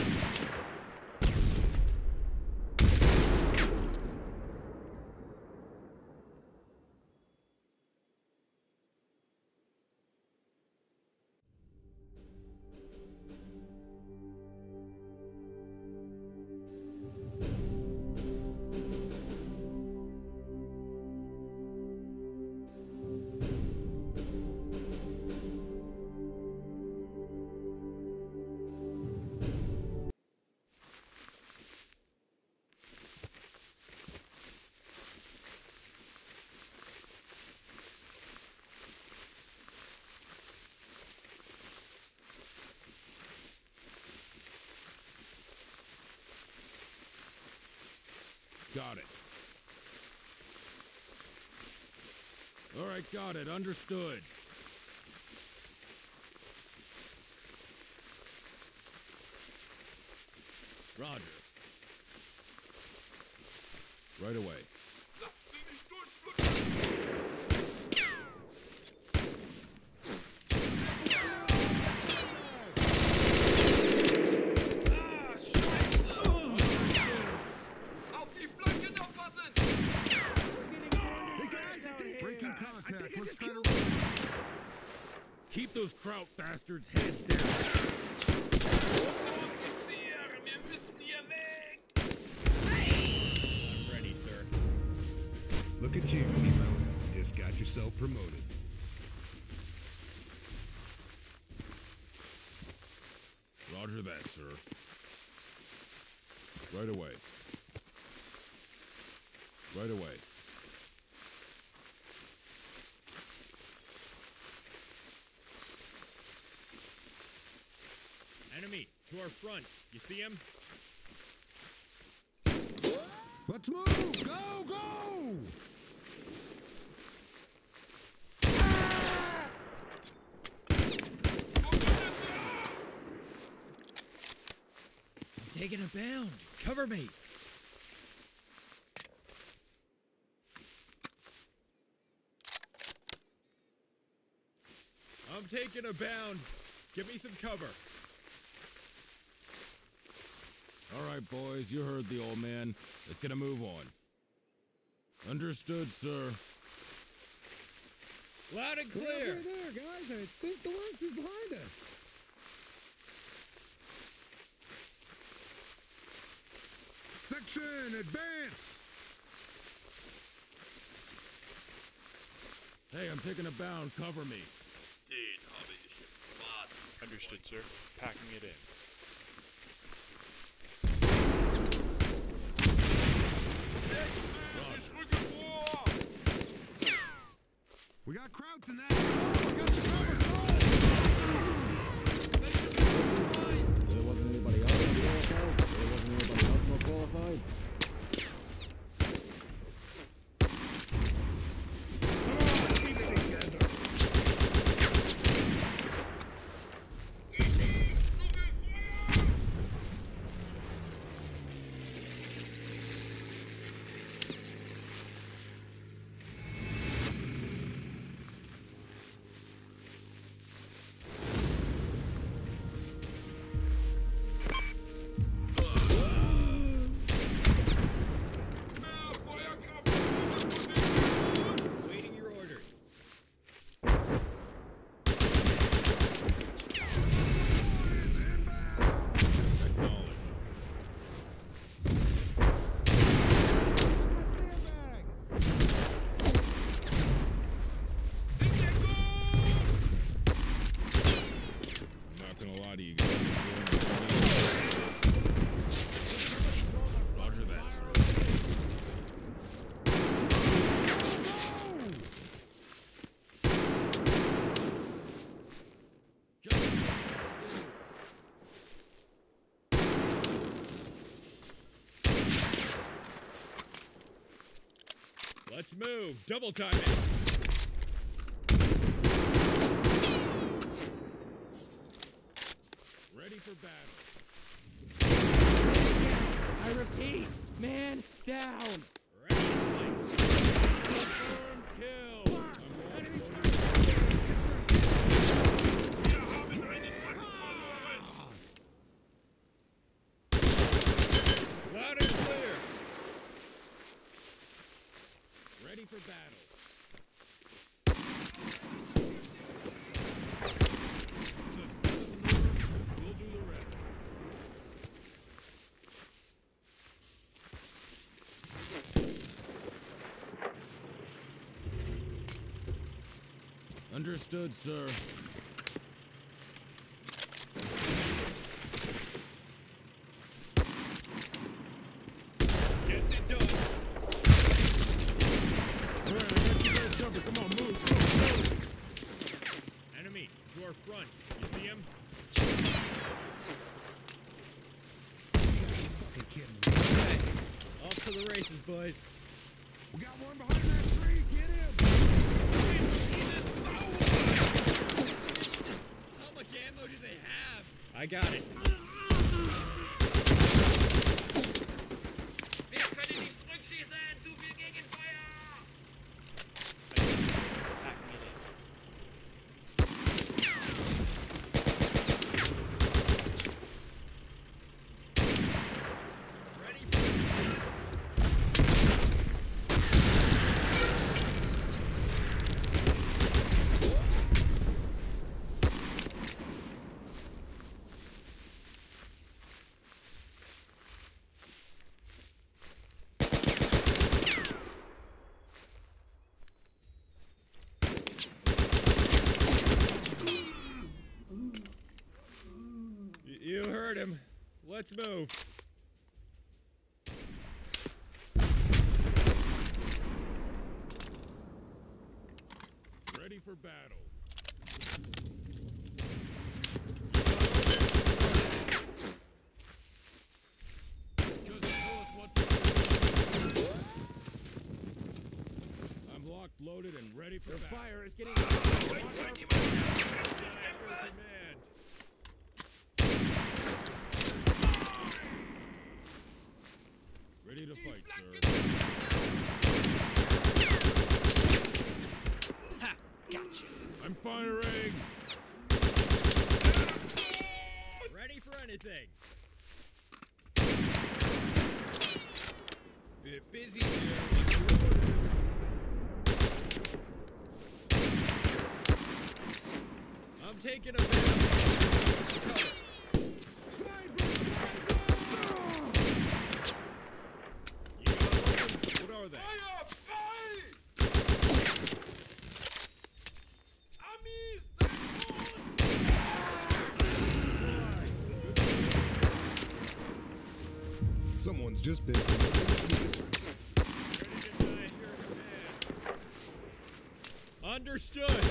Got it. All right, got it. Understood. Roger. Right away. Lassen Sie mich durchflutschen! Ah, Scheiße! Auf die Flanken aufpassen! Hey guys, I think breaking contact. Let's try to. Keep those Kraut bastards' heads down. Offizier, wir müssen hier weg! I'm ready, sir. Look at you, Nemo. Just got yourself promoted. Roger that, sir. Right away. Right away. Enemy, to our front. You see him? Let's move! Go, go! I'm taking a bound. Cover me. I'm taking a bound. Give me some cover. All right, boys, you heard the old man. Let's get a move on. Understood, sir. Loud and We're clear. halfway there, guys. I think the worst is behind us. Section, advance! Hey, I'm taking a bound. Cover me. Den habe ich im Bad. Understood, sir. Packing it in. Ich rücke vor! We got Krauts in that. We got you covered. There wasn't anybody else more qualified? There wasn't anybody else more qualified? Let's move. Double time it. Ready for battle. I repeat, man down. Ready to fight. Confirm kill. Loud and clear. Ready for battle. We'll do the rest. Understood, sir. Get it done. All right, I got you guys covered. Come on, move, move, move. Enemy to our front. You see him? Fucking kidding me. Okay. Off to the races, boys. We got one behind that tree. Get him. How much ammo do they have? I got it. Wir können nicht zurückschießen! Zu viel Gegenfeuer! Packing it in. Ready? Y- You heard him. Let's move. Ready for battle. Just tell us what to do. I'm locked, loaded, and ready for battle. Fire is getting. Command. Ready to fight, sir. Ha! Gotcha. I'm firing. Ready for anything. Bit busy here. What's your orders? I'm taking a bit. Sniper! Sniper! You got orders? What are they? Feuer frei! Amis, Someone's just been. Ready to die at your command. Understood.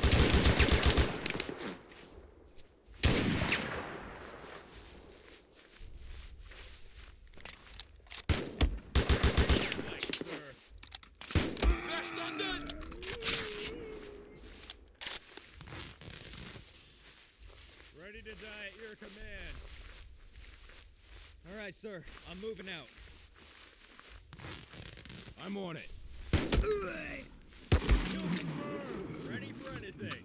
Like, sir. Verstanden! Ready to die at your command. All right, sir. I'm moving out. I'm on it. Ready for anything.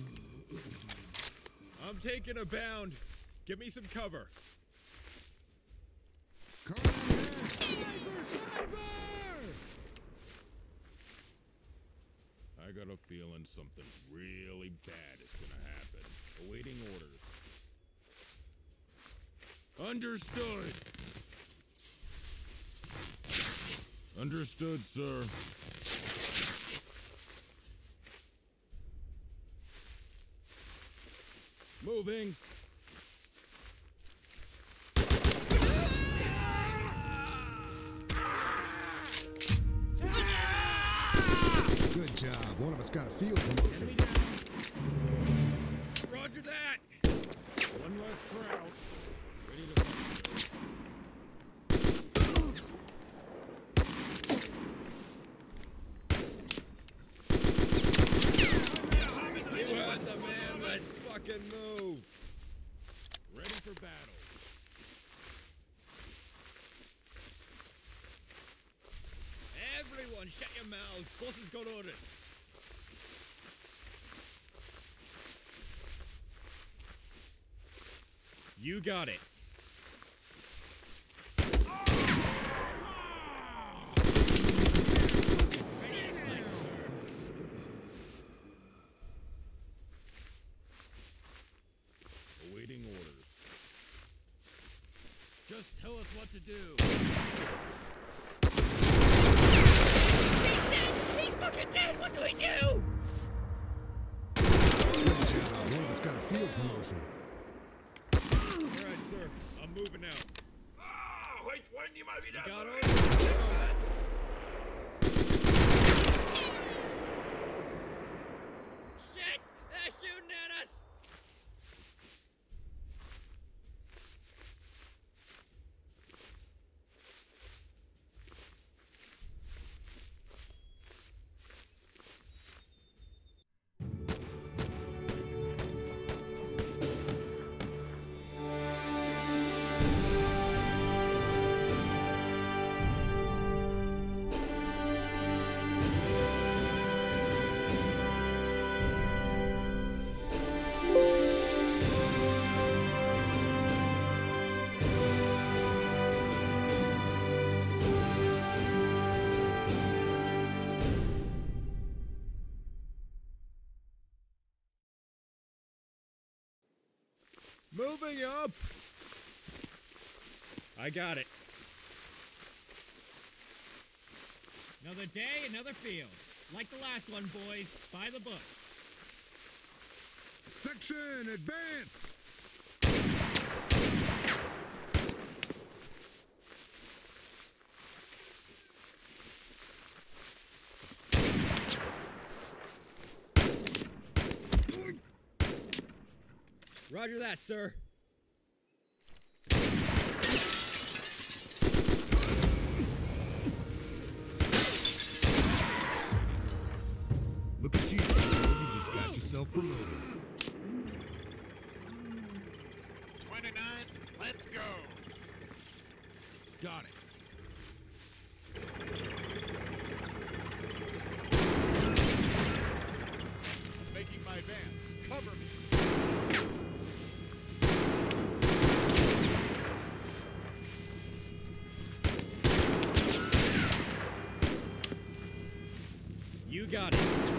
I'm taking a bound. Give me some cover. Come on, sniper! Sniper! I got a feeling something really bad is gonna happen. Awaiting orders. Understood. Understood, sir. Moving. Good job. One of us got a field promotion. Roger that. One less crowd. Ready to fight. Everyone, shut your mouths. Boss has got orders. You got it. Awaiting orders. Just tell us what to do. He's dead! He's fucking dead! What do we do? One of us got a field promotion. Alright, sir. I'm moving out. Ah, heute wollen die mal wieder. Got so orders? Shit! They're shooting at us! Moving up! I got it. Another day, another field. Like the last one, boys. By the books. Section, advance! Roger that, sir. Look at you, you just got yourself promoted. twenty-nine, let's go. Got it. I'm making my advance. Cover me. You got it.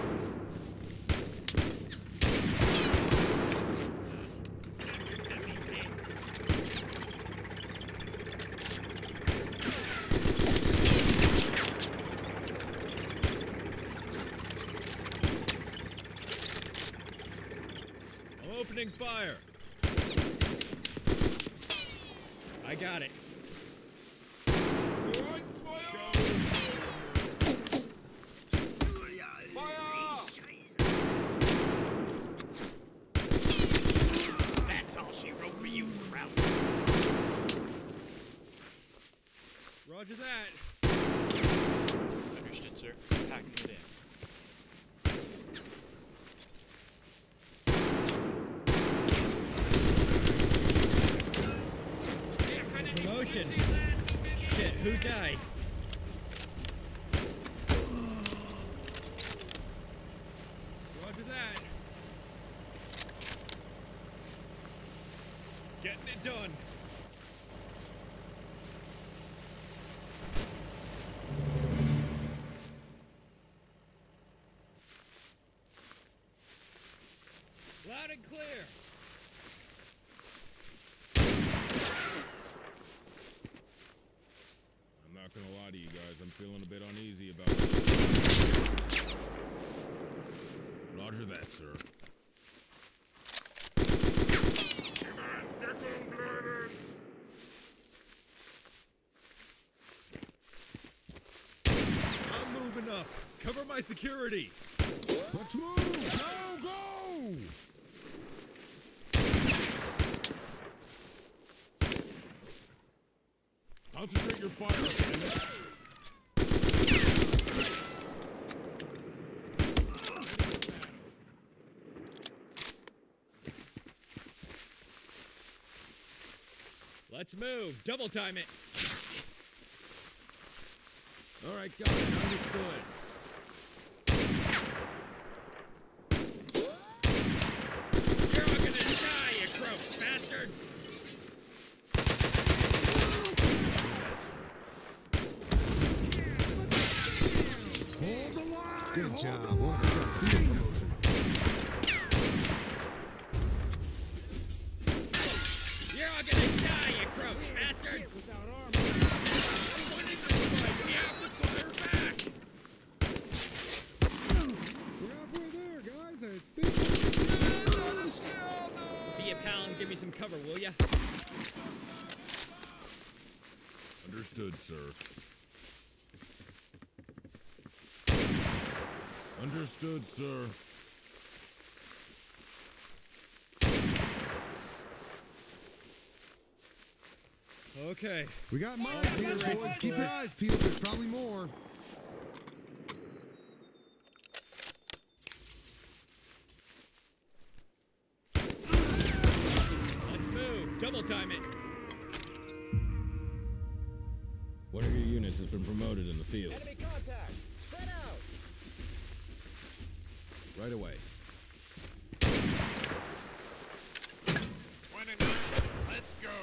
I'm opening fire. I got it. That's all she wrote for you, Kraut. Roger that. Understood, sir. Packing it in. Promotion. Shit, who died? Roger that. Getting it done. Loud and clear. I'm not gonna lie to you guys, I'm feeling a bit uneasy about this. Roger that, sir. I'm moving up. Cover my security. Let's move! Go, go! Concentrate your fire, man. Let's move. Double time it. All right, got it. Understood. You're all gonna die, you croak bastard! Hold the line! Good Hold job. the Welcome to line! field promotion. You're all gonna die, you croak bastard! Without armor. We're halfway there, guys. I think. Be a pal and give me some cover, will ya? Understood, sir. Understood, sir. Okay. We got mines here, boys. Keep your eyes peeled. There's probably more. Let's move. Double time it. One of your units has been promoted in the field. Enemy contact. Spread out. Right away. twenty-nine. Let's go.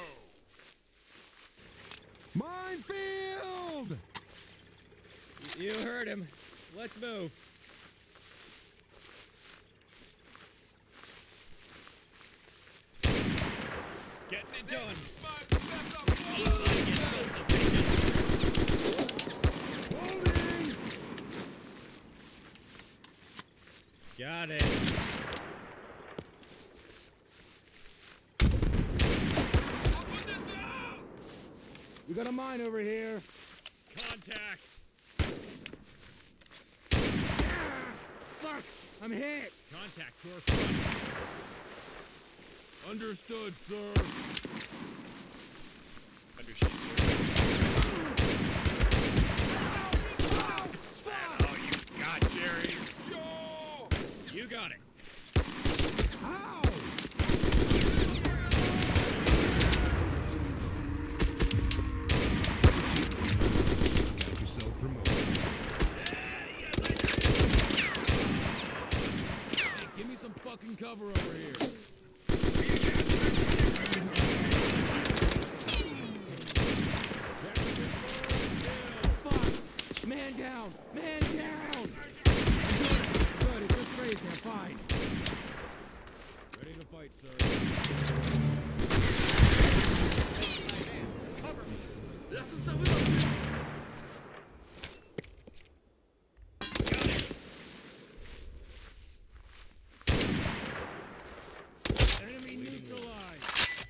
Minefield! You heard him. Let's move. Getting it done. Holding! Got it. We got a mine over here. Contact. Fuck! I'm hit. Contact to our front. Understood, sir. Understood, sir. That all you got, Jerry? You got it. Ow! Got yourself promoted. Hey, give me some fucking cover over here. Fuck! Man down! Man down! Good, it's just crazy. I'm fine. Ready to fight, sir. Lass uns darüber gehen. Enemy neutralized.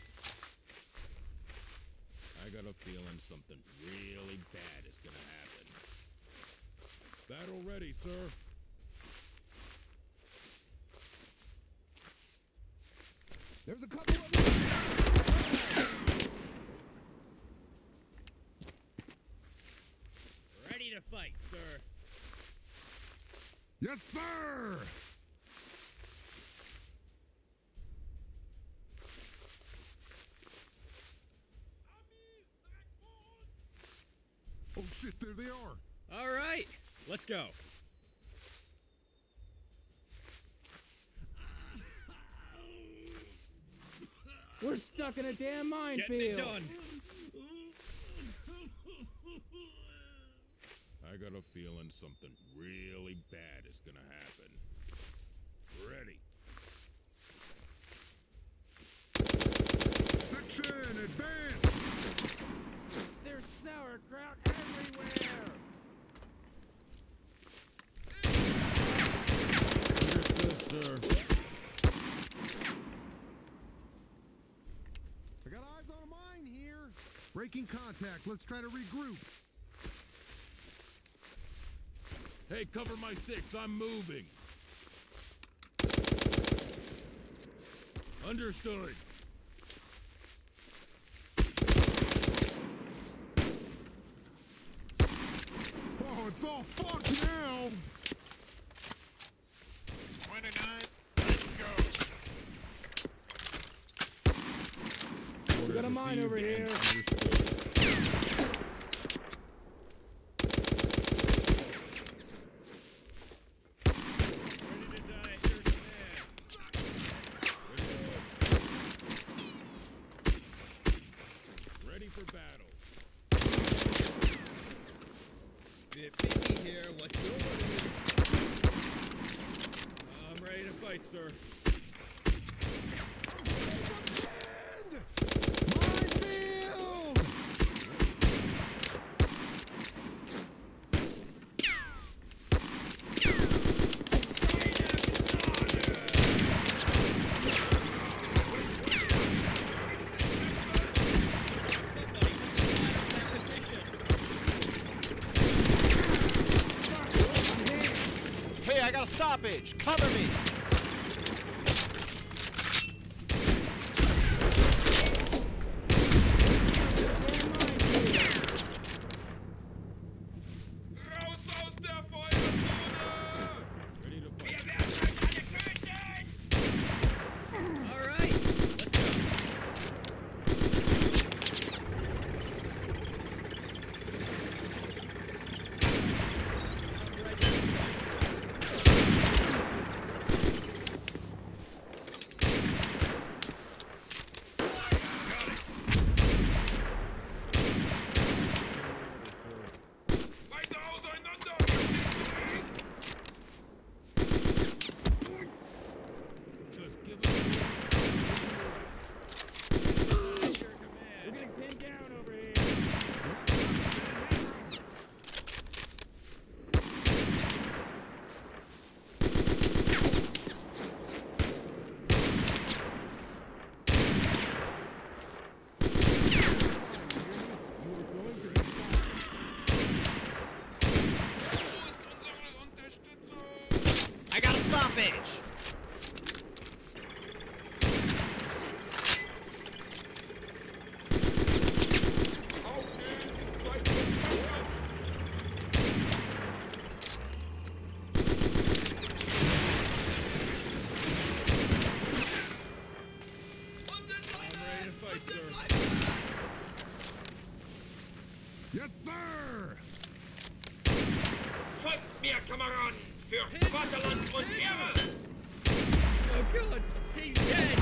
I got a feeling something really bad is gonna happen. Battle ready, sir. There's a couple of them. Ready to fight, sir. Yes, sir! Oh shit, there they are. All right. Let's go. We're stuck in a damn Getting it minefield. done. I got a feeling something really bad is gonna happen. Ready. Section, advance! There's sauerkraut everywhere. Understood, sir. I got eyes on a mine here. Breaking contact. Let's try to regroup. Hey, cover my six. I'm moving. Understood. Oh, it's all fucked now. twenty-nine. Let's go. We got a mine over here. Understood. Mikey here. What's going on? I'm ready to fight, sir. Minefield! Hey, I got a stoppage. Cover me. Raus aus der Feuerzone! Ready to fight. Wir werden euch alle töten! All right, let's go. Weiter auseinander! Just give us We're getting pinned down over here. Wo ist unsere Unterstützung? I got a stoppage. Aufnehmen! Zeit zum Kampf! I'm ready to fight, sir. Yes, sir! Folgt mir, Kameraden! Für Vaterland und Ehre! Oh god, he's dead!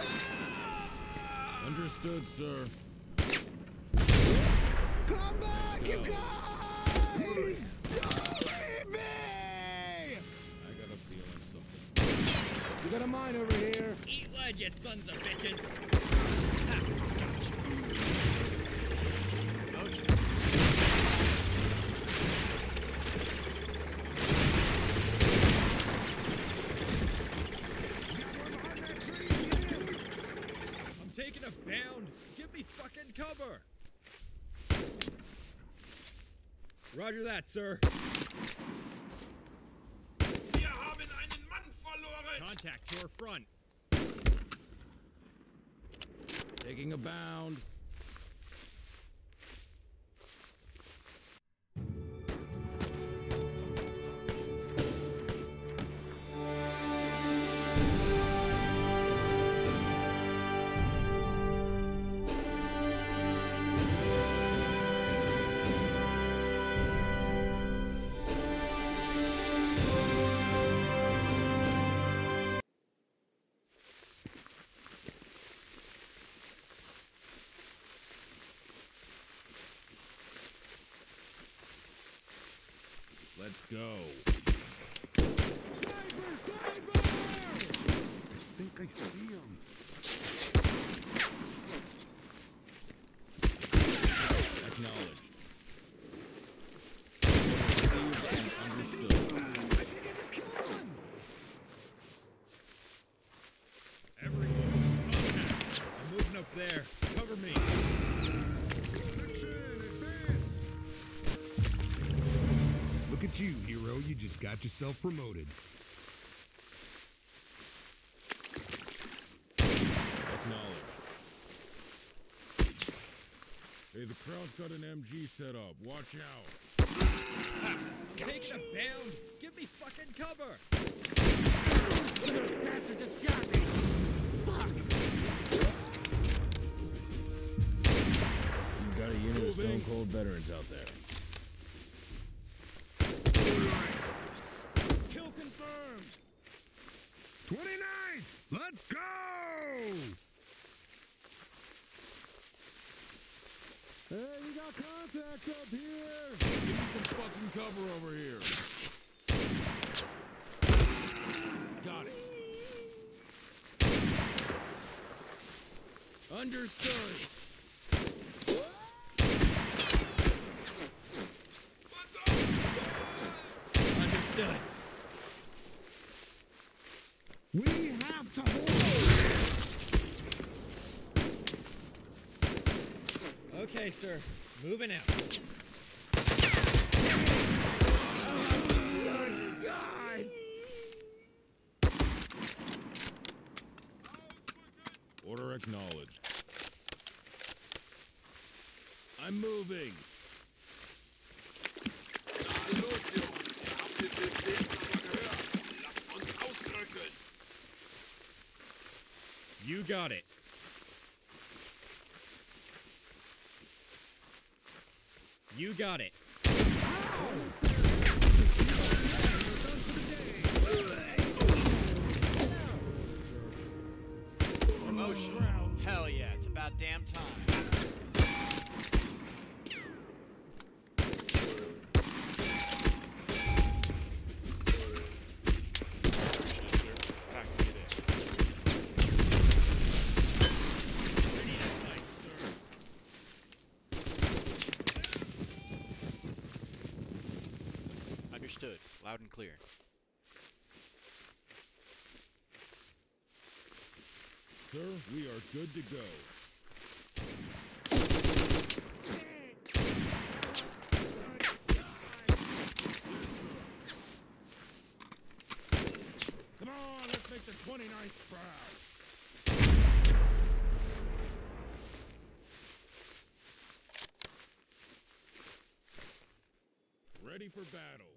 Understood, sir. Come back, you go. guys! Don't leave me! I got a feeling something. We got a mine over here. Eat lead, you sons of bitches! I'm taking a bound. Give me fucking cover. Roger that, sir. Wir haben einen Mann verloren! Contact shore front. Taking a bound. Let's go. Sniper! Sniper! I think I see him. Acknowledged. Received and understood. I think I just killed him! Everyone, contact. I'm moving up there. Cover me. Section, advance! Look at you, hero. You just got yourself promoted. Acknowledged. Hey, the crowd's got an M G set up. Watch out. I'm taking a bound. Give me fucking cover. Those bastards just shot me. Fuck. You've got a unit of Stone Cold veterans out there. Kill confirmed. twenty-ninth! Let's go! Hey, we got contact up here! Give me some fucking cover over here. Got it. Understood. Understood. We have to hold. Okay, sir. Moving out. Order acknowledged. I'm moving. Na los, Jungs. Habt ihr den Befehl aber gehört? Lasst uns ausrücken. You got it. You got it. Promotion. Hell yeah, it's about damn time. Understood. Loud and clear. Sir, we are good to go. Come on, let's make the twenty-ninth proud. Ready for battle.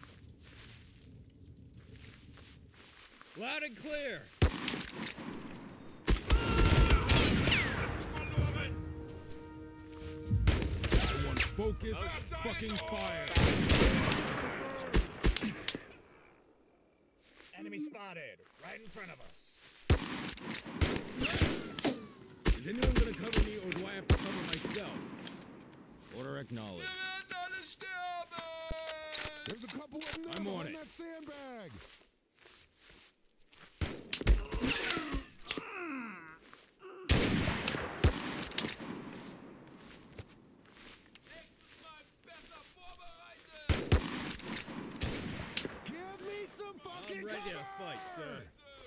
Loud and clear. Everyone focus, fucking fire. Enemy spotted, right in front of us. Is anyone gonna cover me or do I have to cover myself? Order acknowledged. Wir werden alle sterben. There's a couple of them there I'm on behind it. that sandbag. Nächstes Mal besser vorbereitet. Give me some fucking I'm ready to cover! fight, sir.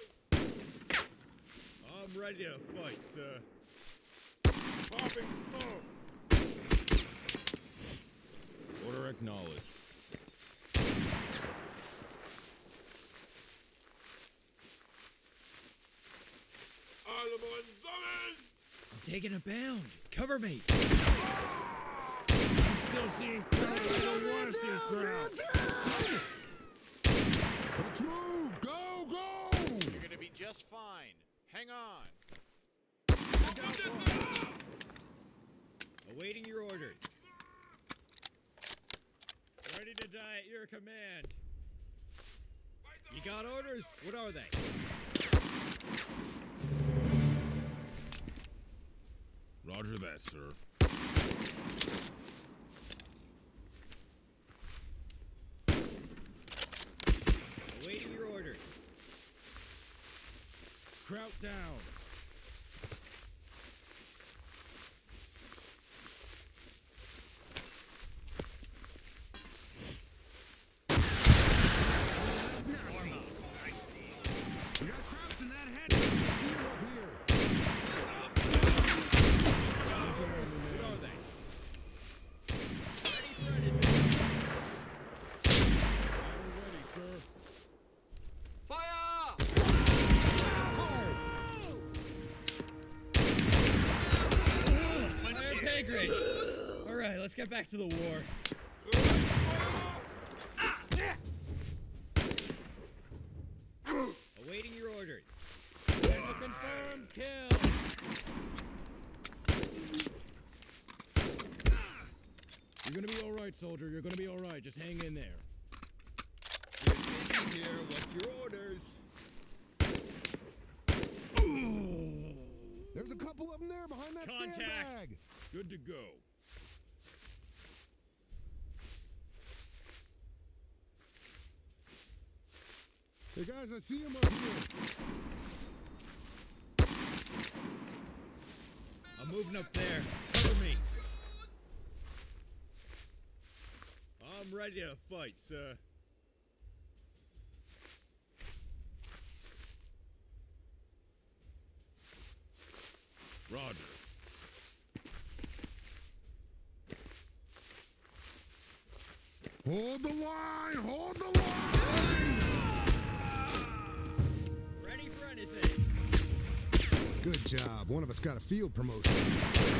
I'm ready to fight, sir. Popping smoke. Order acknowledged. Alle wollen sammeln. I'm taking a bound. Cover me. I'm still seeing crowd. I don't want to see crowd. Let's move! Go, go! You're gonna be just fine. Hang on. Awaiting your orders. Ready to die at your command. You got orders? What are they? Roger that, sir. Awaiting your orders. Kraut down. We got crowds in that head. Here. What are they? Ready, threaded. Ready, sir. Feuer! Okay, great. All right, let's get back to the war. Awaiting your orders. There's a confirmed kill. You're gonna be all right, soldier. You're gonna be all right. Just hang in there. You're busy here. What's your orders? There's a couple of them there behind that Contact. sandbag. Good to go. Hey guys, I see him up here. I'm moving up there. Cover me. I'm ready to fight, sir. Roger. Hold the line! Hold the line! Ready for anything. Good job. One of us got a field promotion. Ich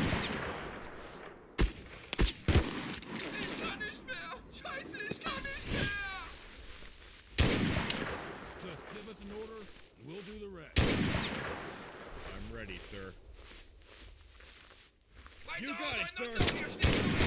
kann nicht mehr! Scheiße, ich kann nicht mehr! Just give us an order, and we'll do the rest. I'm ready, sir. Weiter, You got it, auseinander, sir. wir stehen